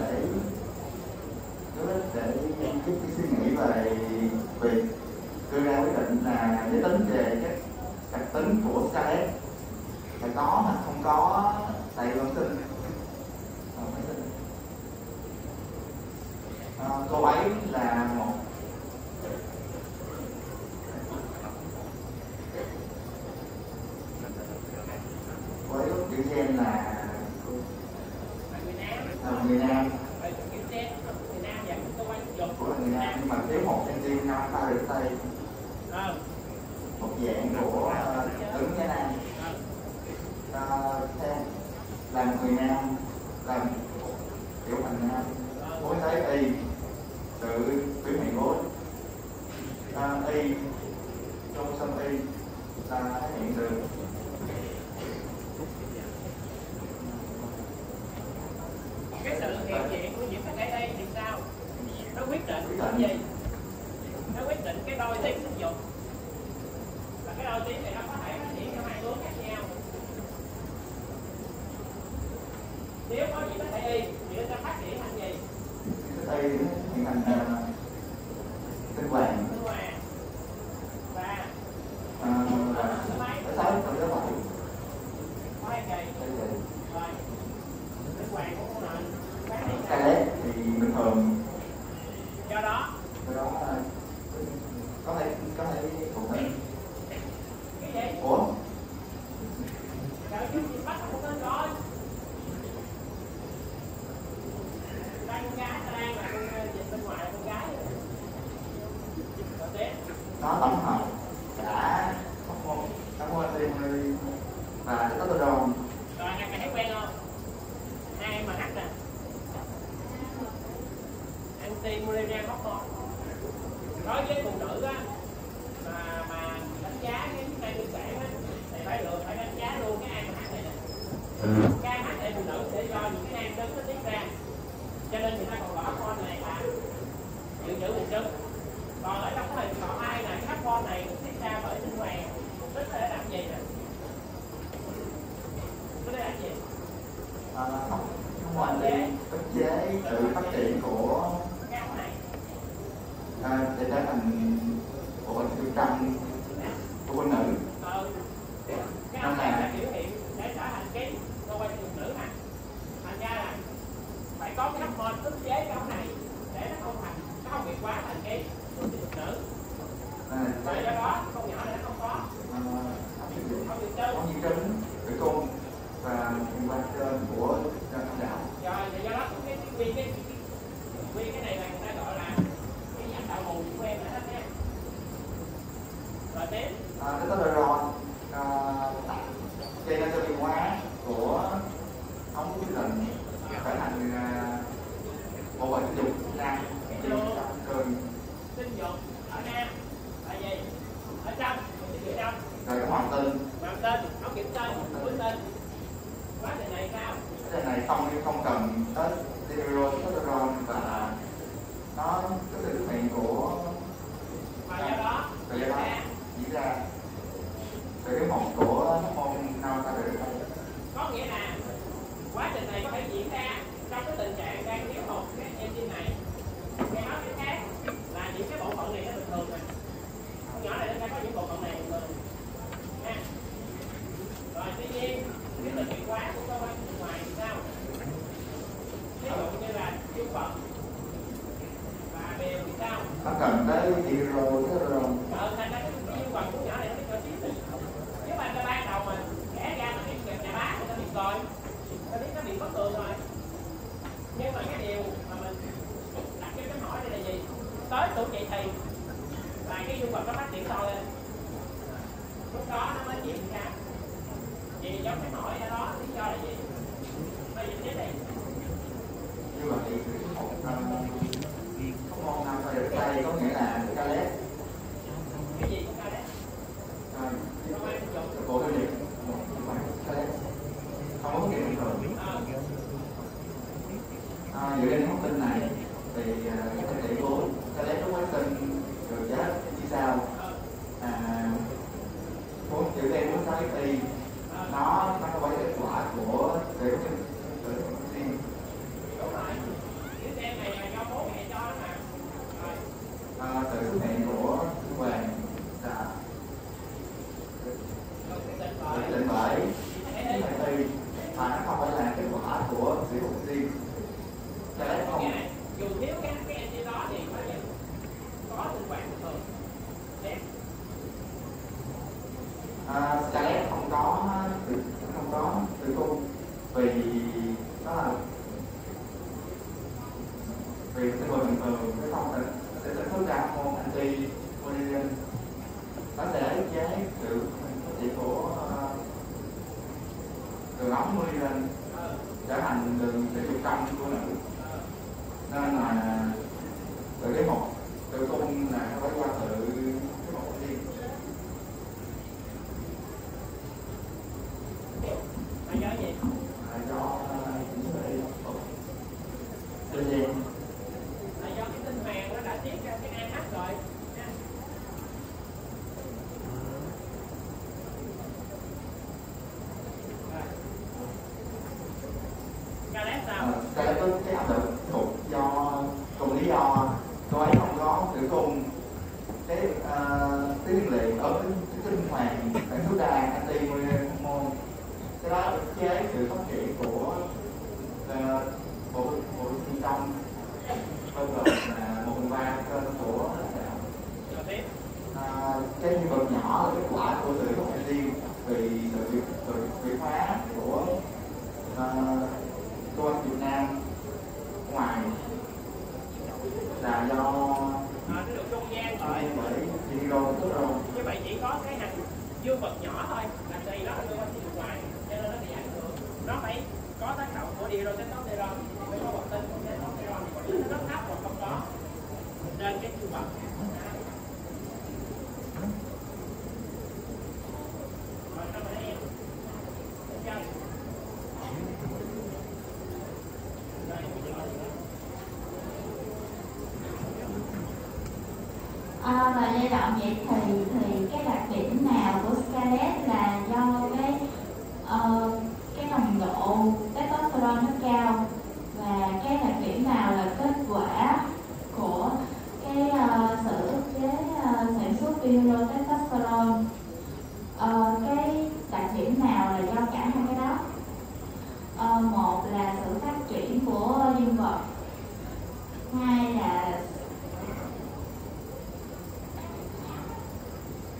để giúp cái suy nghĩ về việc đưa ra quyết định là giới tính về các đặc tính của Scarlett là có hoặc không có tại bẩm sinh. Cô ấy là một cô ấy chữ gen là người nam của người nam nhưng mà thiếu một enzyme alpha receptor một dạng của ứng cái nam theo làm người nam làm kiểu thành nam bối thấy y tự biểu hiện bối y trong sân y ta thể hiện được cái sự hiện diện của nhiễm ở đây thì sao? Nó quyết định cái gì? Nó quyết định cái đôi tuyến sinh dục. Và cái đôi tuyến này nó có thể phát triển theo hai hướng khác nhau. Nếu có gì có thể y thì nó sẽ phát triển thành gì? y hiện thành tinh hoàng và thứ sáu thứ bảy có hai kỳ rồi tinh hoàng của con lợn Scarlett thì bình thường do đó có thể phụ huynh cái gì? ủa Trời ơi, chị bắt không tên rồi. Đây con gái, ta đang là con dịch bên ngoài là con gái. Rồi tiếp. nó tổng hợp cả hormone và testosterone. Rồi hai mày thấy quen không? Hai mà hát nè. Anti-mullerian hormone. Đối với phụ nữ á mà đánh giá cái này đơn giản á thì phải đánh giá luôn cái AMH này nè. Cái AMH này phụ nữ sẽ do những cái nam trứng nó tiết ra, cho nên người ta còn gọi hormone này là dự trữ buồng trứng. Còn ở trong cái hình còn hai là cái hormone này được tiết ra bởi tinh hoàng, mục đích để làm gì nè? Nó để làm gì? Hormone để ức chế sự phát triển của cái ống này để trở thành bộ phận sinh trong của phụ nữ. Cái ống này là biểu hiện để trở thành cái cơ quan phụ nữ nè. Thành ra là phải có cái hormone ức chế cái ống này để nó không bị quá thành cái phụ nữ. Và do đó con nhỏ này nó không có không di chứng tử cung và liên quan trên của âm đạo. Rồi do đó cái này là người ta gọi là cần tới testosterone và nó cái sự xuất hiện của và do đó diễn ra sự cái một của hormone nào ta được có nghĩa là quá trình này có thể diễn ra trong cái tình trạng đang thiếu hụt cái enzyme này. Nghe nói cái khác là những cái bộ phận này nó bình thường rồi, con nhỏ này nó sẽ có những bộ phận này bình thường nha. Rồi tuy nhiên cái tình trạng quá của cơ quan bên ngoài thì sao? Ví dụ như là dương vật và bèo thì sao? nó cần tới testosterone. Thành ra cái dương vật của nhỏ này nó bị cơ xíu. Nếu mà ban đầu mà kẻ ra nó bị nhà bá thì nó bị rồi, nó biết nó bị bất thường rồi. Nhưng mà cái điều mà mình đặt cái hỏi đây là gì? Tới tuổi dậy thì là cái dương vật nó phát triển to lên, lúc đó nó mới diễn ra. Vì giống cái hỏi ở đó lý do là gì? Bây giờ thế này. Như vậy một hormone nào ta được đây có nghĩa là calet. Cái gì cũng calet? Bộ đơn liệt calet không có nghĩa bình thường. Dựa trên thông tin này thì cái thực thể của calet nó quá sinh được giá như sau. Dựa trên muốn nói thì nó có kết quả của sự sinh. Đúng rồi. Cái gen này là do bố mẹ cho đó mà. Sự xuất hiện của vàng là định bởi thì mà nó không phải là kết quả của sự hụt riêng. Cho nên không dù thiếu cái enzyme đó thì có gì có tình trạng bình thường. Scarlett không có tử cung vì nó là vì sinh vật bình thường nó không sẽ sản xuất ra hormone anti-androgen, nó sẽ ức chế sự phát triển của đường ống androgen trở thành đường sinh dục trong của nữ, nên là từ cái một tử cung là nó phải qua từ cái một riêng. Là do gì? Là do tự nhiên. Là do cái tinh màng nó đã tiết ra cái AH rồi. Calet sao? Calet có cái áp lực thuộc do cùng lý do cô ấy không có tử cung, cái nguyên liệu ở cái tinh hoàng sản xuất ra anti-androgen hormone, cái đó ức chế sự phát triển của bộ sinh trong bao gồm là 1/3 cân của cái nhân vật nhỏ là kết quả của sự hút enzyme vì sự biệt hóa của cơ quan Việt Nam ngoài là do nó được trung gian rồi. bởi testosterone. Như vậy chỉ có cái hành dương vật nhỏ thôi, là tùy đó là cơ quan sinh dục ngoài, cho nên nó bị ảnh hưởng. Nó phải có tác động của testosterone, phải có hoạt tính của testosterone, thì nó rất thấp hoặc không có trên cái dương vật. Rồi sao mà em? Được chưa? Và giai đoạn vậy thì cái đặc điểm nào của Scarlett là do cái nồng độ testosterone nó cao, và cái đặc điểm nào là kết quả của cái sự ức chế sản xuất testosterone, cái đặc điểm nào là do cả hai cái đó. Một là sự phát triển của dương vật, hai là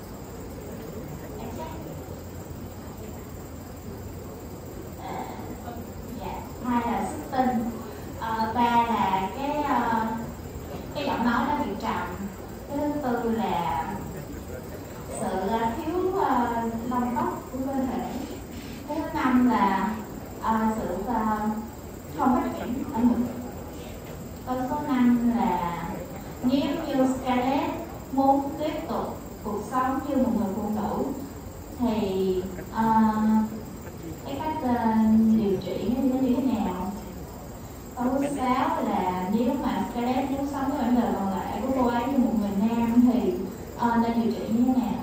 Câu số 6 là nếu mà Scarlett muốn sống với bản đời còn lại của cô ấy như một người nam thì nên điều trị như thế nào?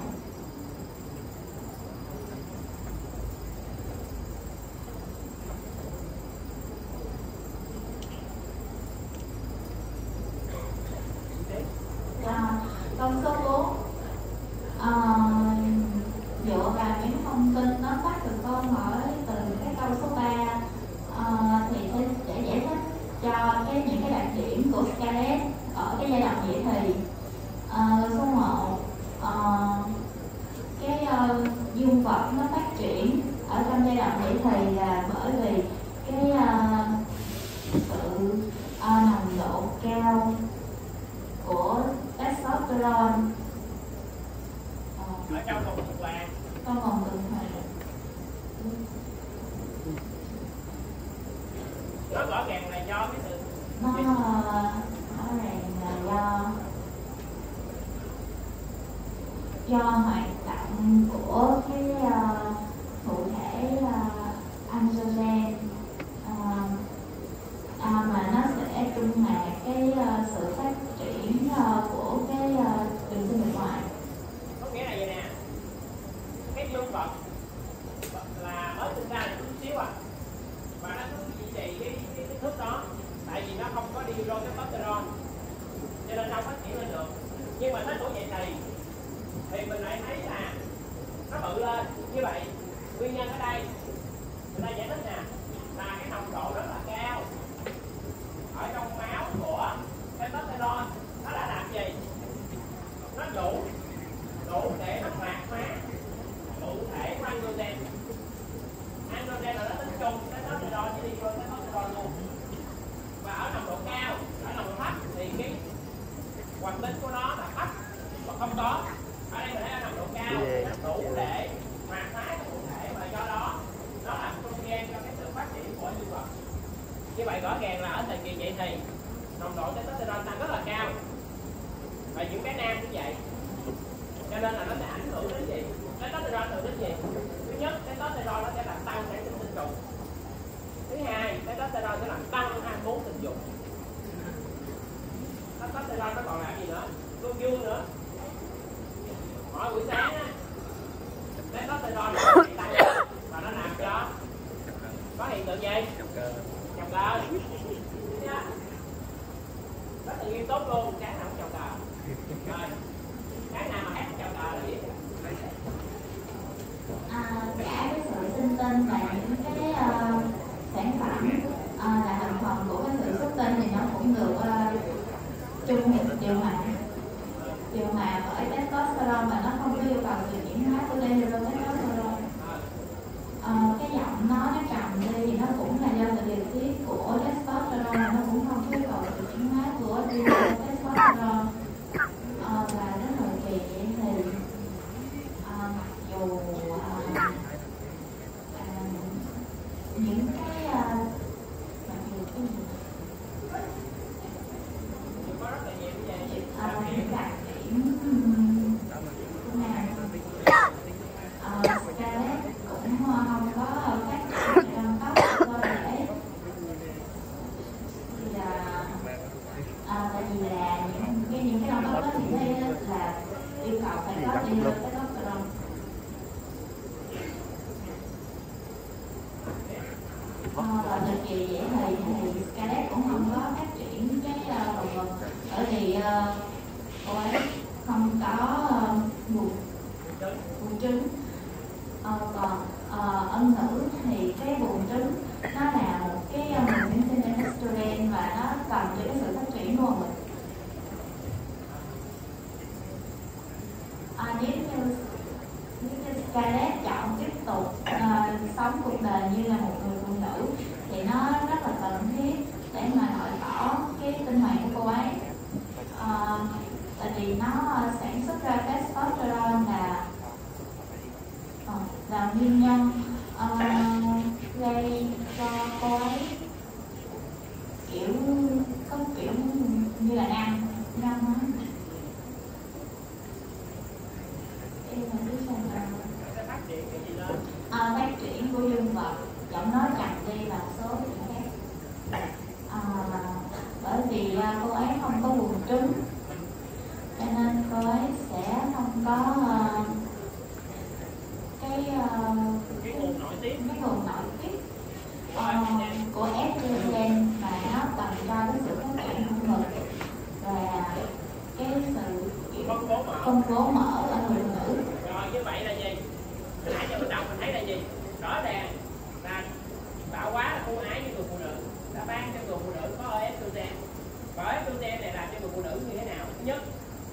Câu số 4 dựa vào những thông tin nó bắt từ câu hỏi từ cái câu số 3 thì sẽ giải thích cho những cái đặc điểm của Scarlett ở cái giai đoạn dậy thì. Số 1 cái dương vật nó phát triển ở trong giai đoạn dậy thì là bởi vì cái sự nồng độ cao của testosterone ở trong vòng tuần hoàn. trong vòng tuần hoàn. Nó rõ ràng là do cái sự Nó rõ ràng là do hoạt động của cái thụ thể androgen mà nó sẽ trung hòa cái sự phát triển của cái đường sinh bên ngoài. có nghĩa là vậy nè, cái dương vật là mới sinh ra là chút xíu và nó cứ duy trì cái thước đó, tại vì nó không có đi vô testosterone cho nên nó phát triển lên được. Nhưng mà tới tuổi dậy thì mình lại thấy là nó bự lên như vậy. Nguyên nhân ở đây người ta giải thích nè là cái nồng độ rất là cao ở trong máu của testosterone. Nó đã làm gì? Nó đủ để nó hoạt hóa cụ thể của androgen. Androgen là nó tính chung testosterone chỉ đi vô testosterone luôn. Và ở nồng độ cao, ở nồng độ thấp thì cái hoạt tính của nó là thấp và không có. Ở đây mình thấy ở nồng độ cao nó đủ để hoạt hóa cái cụ thể và do đó nó làm trung gian cho cái sự phát triển của dương vật. Như vậy rõ ràng là ở thời kỳ dậy thì nồng độ testosterone tăng rất là cao và những cái nam cũng vậy. Cho nên là nó sẽ ảnh hưởng đến gì? Testosterone ảnh hưởng đến gì? Thứ nhất, testosterone nó sẽ làm tăng sản sinh tinh trùng. Thứ hai, testosterone sẽ làm tăng ham muốn tình dục. Testosterone nó còn làm gì nữa? Luôn dương nữa. Mỗi buổi sáng á, testosterone nó bị tăng và nó làm cho có hiện tượng gì? Trầm cơ. Rất tự nhiên tốt luôn, cái nào cũng trầm cơ. Rồi, cái nào mà hết trầm cơ là gì? Cả cái sự sinh tinh và những cái sản phẩm là thành phần của cái sự xuất tinh thì nó cũng được trung điều hòa bởi testosterone và nó không có yêu cầu sự chuyển hóa của testosterone. Cái giọng nó trầm đi thì nó cũng là do sự điều tiết của testosterone, nó cũng không có yêu cầu sự chuyển hóa của testosterone. Và đến thời kỳ vậy thì mặc dù những cái mặc dù cái gì những đặc điểm của nàng Scarlett cũng không có phát triển trong tóc của cơ thể thì tại vì là những cái động tác đó thì thấy là yêu cầu phải có testosterone. Và thời kỳ dễ thì Scarlett cũng không có phát triển cái động vật bởi vì cô ấy không có buồng trứng. Còn ân nữ thì cái buồng trứng nó là một cái nguồn nguyên sinh estrogen và nó cần cho cái sự phát triển của mình. Nếu như Scarlett chọn tiếp tục sống cuộc đời như là một người phụ nữ thì nó rất là cần thiết để mà loại bỏ cái tinh hoàn của cô ấy. Tại vì nó sản xuất ra testosterone là nguyên nhân gây cho cô ấy có kiểu như là nam á. Phát triển của dương vật, giọng nói trầm đi và số chuyện khác. cô ấy không có quần trứng, cho nên cô ấy sẽ không có cái nguồn nội tiết của estrogen mà nó cần cho cái sự phát triển của ngực và cái sự phân bố mỡ ở người phụ nữ. Rồi như vậy là gì? Hồi nãy giờ mình đọc mình thấy là gì? Rõ ràng là tạo hóa là ưu ái với người phụ nữ, đã ban cho người phụ nữ có estrogen. Và estrogen này làm cho người phụ nữ như thế nào? Thứ nhất,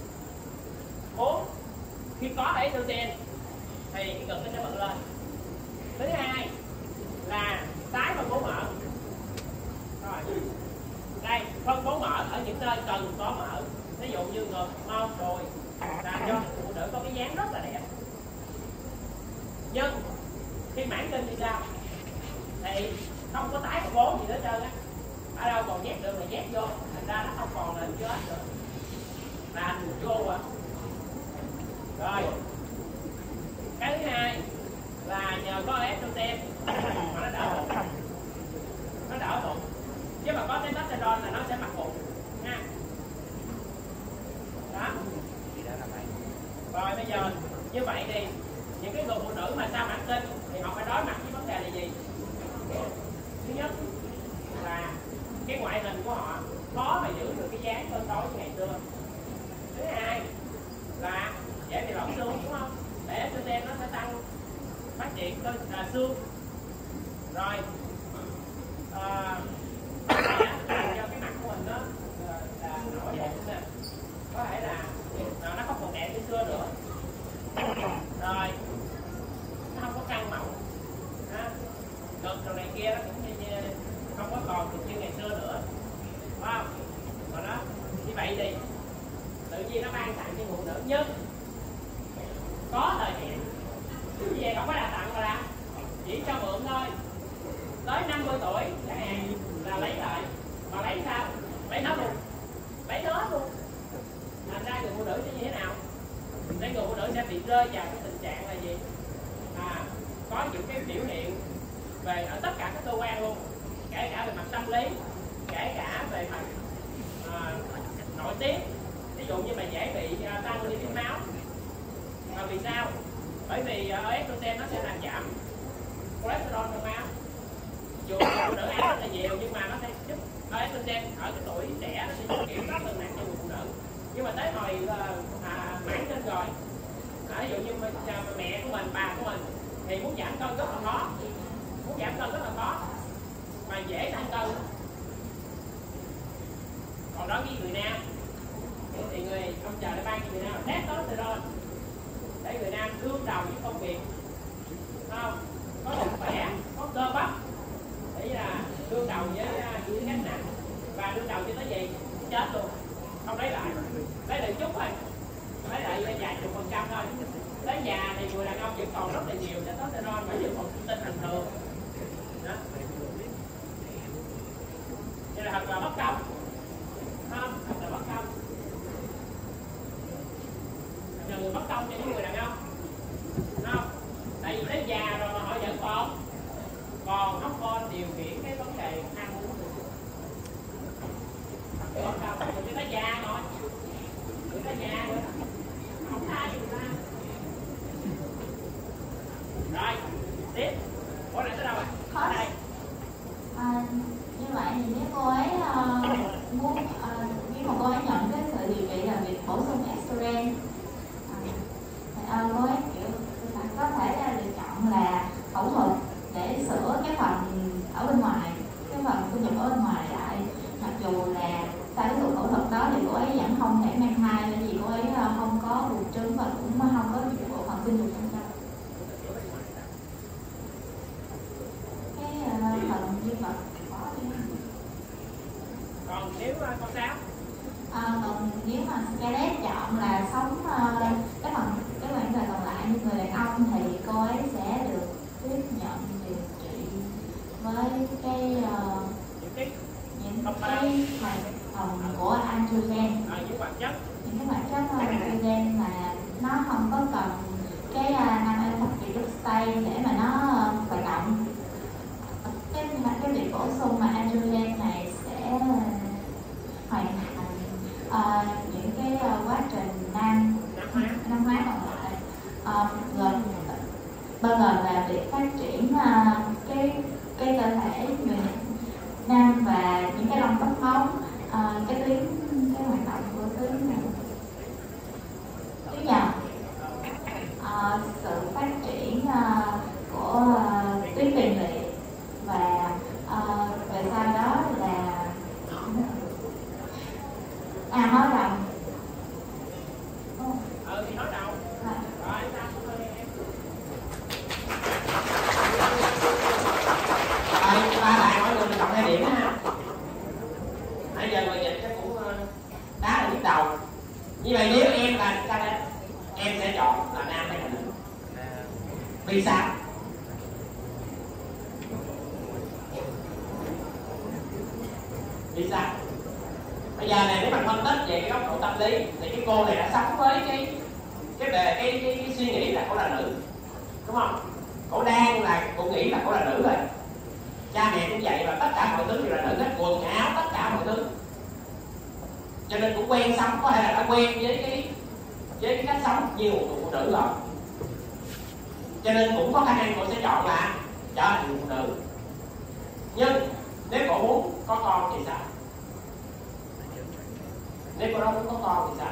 khi có estrogen thì cái ngực nó sẽ bự lên. Thứ hai là tái phân bố mỡ. Rồi đây, phân bố mỡ ở những nơi cần có mỡ, ví dụ như ngực, mông, đùi, làm cho phụ nữ có cái dáng rất là đẹp. Nhưng khi mãn kinh thì sao? Thì không có tái phân bố gì hết trơn á, ở đâu còn nhét được là nhét vô, thành ra nó không còn là chết nữa, là vô à. Rồi cái thứ hai là nhờ có estrogen mà nó đỡ bụng, chứ mà có testosterone là nó sẽ mập bụng nha. Đó. Rồi bây giờ như vậy thì những cái người phụ nữ mà sau mãn kinh thì họ phải đối mặt với vấn đề là gì? Thứ nhất là cái ngoại hình của họ khó mà giữ được cái dáng cân đối như ngày xưa. Thứ hai là dễ bị loãng xương, đúng không? Để estrogen nó sẽ tăng phát triển xương. Rồi làm cho cái mặt của mình nó là nổi đẹp nè, có thể là nó không còn đẹp như xưa nữa. Rồi nó không có căng mỏng, ngực rồi này kia nó cũng như không có còn được như ngày xưa nữa, phải không? Còn đó như vậy thì tự nhiên nó ban tặng cho phụ nữ nhất có thời hạn, như vậy không có đa tặng mà làm chỉ cho mượn thôi. Tới 50 tuổi chẳng hạn là lấy lại, mà lấy sao? Lấy nó luôn, thành ra người phụ nữ sẽ như thế nào? Để người phụ nữ sẽ bị rơi vào cái tình trạng là gì? Có những cái biểu hiện về ở tất cả các cơ quan luôn, kể cả về mặt tâm lý, kể cả về mặt nội tiết. Ví dụ như mà dễ bị tăng lipid máu. Và vì sao? Bởi vì estrogen nó sẽ làm giảm cholesterol trong máu. Dù phụ nữ ăn rất là nhiều nhưng mà nó sẽ giúp estrogen ở cái tuổi trẻ nó sẽ kiểm soát cân nặng cho người phụ nữ. Nhưng mà tới hồi mãn kinh rồi, ví dụ như mẹ của mình, bà của mình thì muốn giảm cân rất là khó, mà dễ tăng cân. Còn đối với người nam thì ông trời đã ban cho người nam là testosterone để người nam đương đầu với công việc, không có sức khỏe, có cơ bắp để là đương đầu với những gánh nặng, và đương đầu cho tới gì chết luôn, không lấy được chút thôi, lấy lại vài chục % thôi. Tới già thì người đàn ông vẫn còn rất là nhiều testosterone mà vẫn còn tinh bình thường. Đó. Vậy là thật là bất công, không? Thật là bất công. Là người bất công cho những người đàn ông, không? Tại vì tới già rồi mà họ vẫn còn không con điều khiển cái vấn đề ăn uống được. Bất công, người ta già rồi, người ta già rồi, không tha cho người ta. Rồi, tiếp. Ủa này tới đâu rồi? Ở đây. Như vậy thì nếu cô ấy muốn khi mà cô ấy nhận cái sự điều trị là việc bổ sung estrogen, cô ấy kiểu có thể lựa chọn là phẫu thuật để sửa cái phần ở bên ngoài, cái phần sinh dục ở bên ngoài lại. Mặc dù là sau cái cuộc phẫu thuật đó thì cô ấy vẫn không thể mang thai, bởi vì cô ấy không có buồng trứng và cũng không có bộ phận sinh dục trong trong. Cái phần dương vật có chứ. Còn nếu con sao? Còn nếu mà Scarlett chọn là sống cái khoảng thời còn lại như người đàn ông thì cô ấy sẽ được tiếp nhận điều trị với cái những cái thành phần của androgen, những hoạt chất androgen mà nó không có cần cái nam alpha-hydroxylase để mà nó hoạt động. Cái việc bổ sung mà androgen này sẽ hoàn Như vậy nếu em là sao đây, em sẽ chọn là nam hay là nữ? Vì sao? Vì sao? Bây giờ này nếu mà phân tích về cái góc độ tâm lý thì cái cô này đã sống với cái suy nghĩ là cô là nữ, đúng không? Cô đang là cô nghĩ là cô là nữ rồi, cha mẹ cũng vậy, và tất cả mọi thứ đều là nữ hết, quần áo tất cả mọi thứ, cho nên cũng quen sống, có thể là đã quen với cái cách sống như một phụ nữ rồi, cho nên cũng có khả năng cô sẽ chọn là trở thành phụ nữ. Nhưng nếu cô muốn có con thì sao? Nếu cô đó muốn có con thì sao?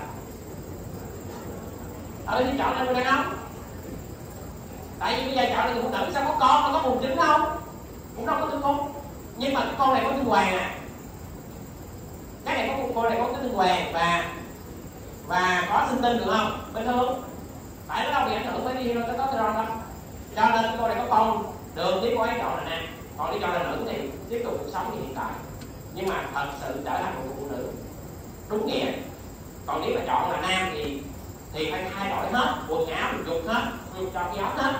Thì chọn là người đàn ông. Tại vì bây giờ chọn là người phụ nữ sao có con, nó có buồng trứng không? Cũng đâu có tử cung. Nhưng mà cái con này có tinh hoàng à. Cái này có con này có cái tinh hoàng và có sinh tinh được không? Bình thường. Phải nó đâu bị ảnh hưởng với đi cái testosterone đâu. Cho nên cái con này có con được, nếu cô ấy chọn là nam. Còn nếu chọn là nữ thì tiếp tục cuộc sống như hiện tại. Nhưng mà thật sự trở thành một phụ nữ đúng nghĩa. Còn nếu mà chọn là nam thì phải thay đổi hết, quần áo mình dục hết, cho cái áo hết.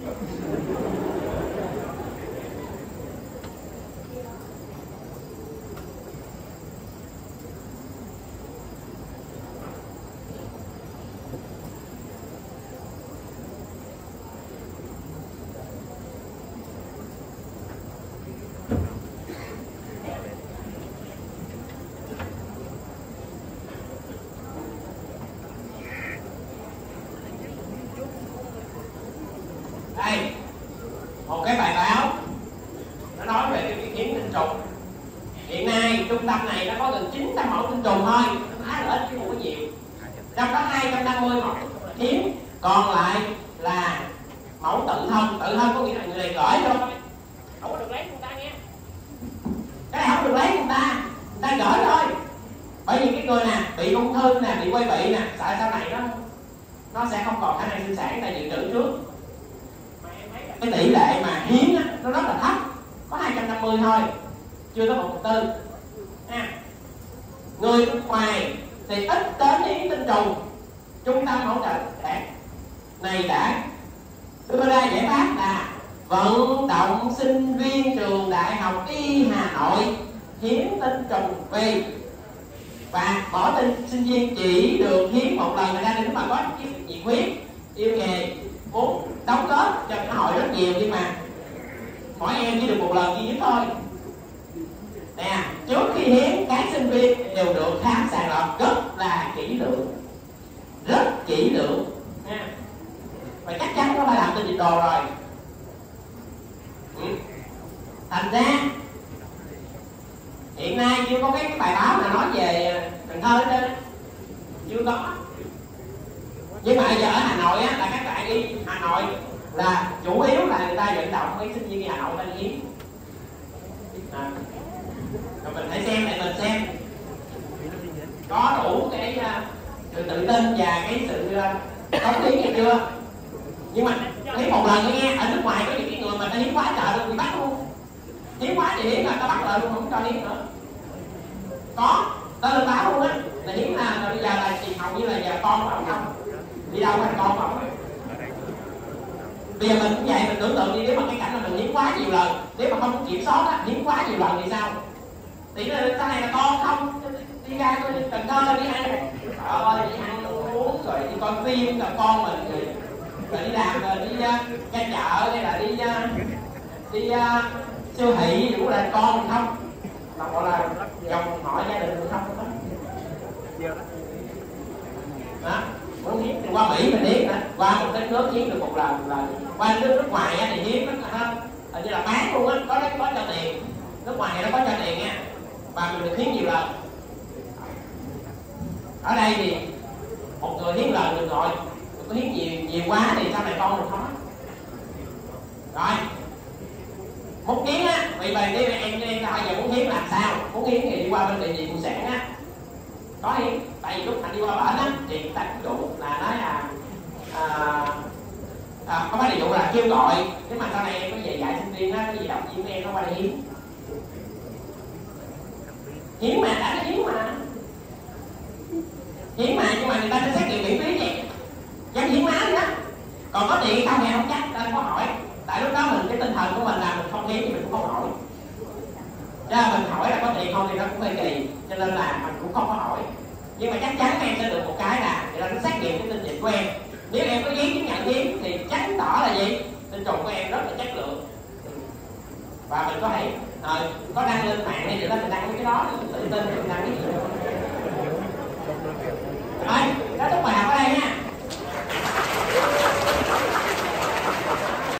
Đây, một cái bài báo nó nói về cái việc hiến tinh trùng. Hiện nay trung tâm này nó có gần 900 mẫu tinh trùng thôi, khá là ít chứ không có nhiều. Trong đó 250 mẫu hiến, còn lại là mẫu tự thân. Tự thân có nghĩa là người này gửi vô, không có được lấy người ta nghe. Cái này không được lấy người ta gửi thôi. Bởi vì cái người nè bị ung thư nè, bị quai bị nè, sợ sau này nó sẽ không còn khả năng sinh sản, ta dự trữ trước. Cái tỷ lệ mà hiến á, nó rất là thấp, có 250 thôi, chưa tới 1/4. Người nước ngoài thì ít đến hiến tinh trùng. Trung tâm hỗ trợ này đã đưa ra giải pháp là vận động sinh viên trường Đại học Y Hà Nội hiến tinh trùng về, và mỗi sinh viên chỉ được hiến một lần. Người ta nếu mà có cái nhiệt huyết, yêu nghề, muốn đóng góp cho xã hội rất nhiều, nhưng mà mỗi em chỉ được một lần duy nhất thôi. Nè, trước khi hiến các sinh viên đều được khám sàng lọc rất là kỹ lưỡng, rất kỹ lưỡng nha. Và chắc chắn nó phải làm trên dịch đồ rồi. Thành ra hiện nay chưa có cái bài báo nào nói về Cần Thơ hết trơn, chưa có. Nhưng mà giờ ở Hà Nội á, là các bạn đi Hà Nội là chủ yếu là người ta vận động mấy sinh viên đi Hà Nội ta đi hiến. Rồi mình phải xem lại, mình xem có đủ cái sự tự tin và cái sự cống hiến hay chưa. Nhưng mà hiến một lần nghe, ở nước ngoài có những cái người mà ta hiến quá trời luôn bị bắt luôn. Hiến quá thì hiến là ta bắt lại luôn, không cho hiến nữa. Có, ta lên báo luôn á, là hiến là bây giờ là chị hầu như là giờ con bảo không, đi đâu mà con bảo. Bây giờ mình cũng vậy, mình tưởng tượng đi, nếu mà cái cảnh là mình hiến quá nhiều lần, nếu mà không kiểm soát á, hiến quá nhiều lần thì sao? Thì sau này là con không đi ra Cần Thơ đi ăn, đi ăn uống rồi đi coi phim, rồi con mình rồi đi làm, rồi đi ra chợ hay là đi siêu thị gì cũng là con mình không, mà gọi là dòng họ gia đình mình không đó. Muốn hiến thì qua Mỹ mình hiến, qua một đất nước hiến được một lần, qua nước ngoài thì hiến nó như là bán luôn á, có cho tiền. Nước ngoài nó có cho tiền nha, và mình được hiến nhiều lần. Ở đây thì một người hiến lần được rồi, mình có hiến nhiều quá thì sau này con mình không. Rồi một hiến á, vì vậy đi em thôi giờ muốn hiến làm sao? Muốn hiến thì đi qua bên bệnh viện phụ sản á, có hiến. Tại vì lúc anh đi qua bển á thì người ta cũng dụ là nói là không phải là dụ, là kêu gọi nếu mà sau này em có dạy sinh viên á, cái gì động viên em nó qua đây hiến. Hiến mà, đã hiến mà, nhưng mà người ta sẽ xét nghiệm miễn phí vậy, dân hiến máu đó. Còn có tiền không thì không chắc, ta không có hỏi. Tại lúc đó mình cái tinh thần của mình là mình không hiến thì mình cũng không hỏi. Cho nên mình hỏi là có tiền không thì nó cũng hơi kỳ, cho nên là mình cũng không có hỏi. Nhưng mà chắc chắn em sẽ được một cái là người ta sẽ xét nghiệm cái tinh dịch của em. Nếu em có giấy chứng nhận hiến thì chắc tỏ là gì? Tinh trùng của em rất là chất lượng. Và mình có thể có đăng lên mạng hay gì đó, mình đăng cái đó, tự tin mình đăng cái gì đó.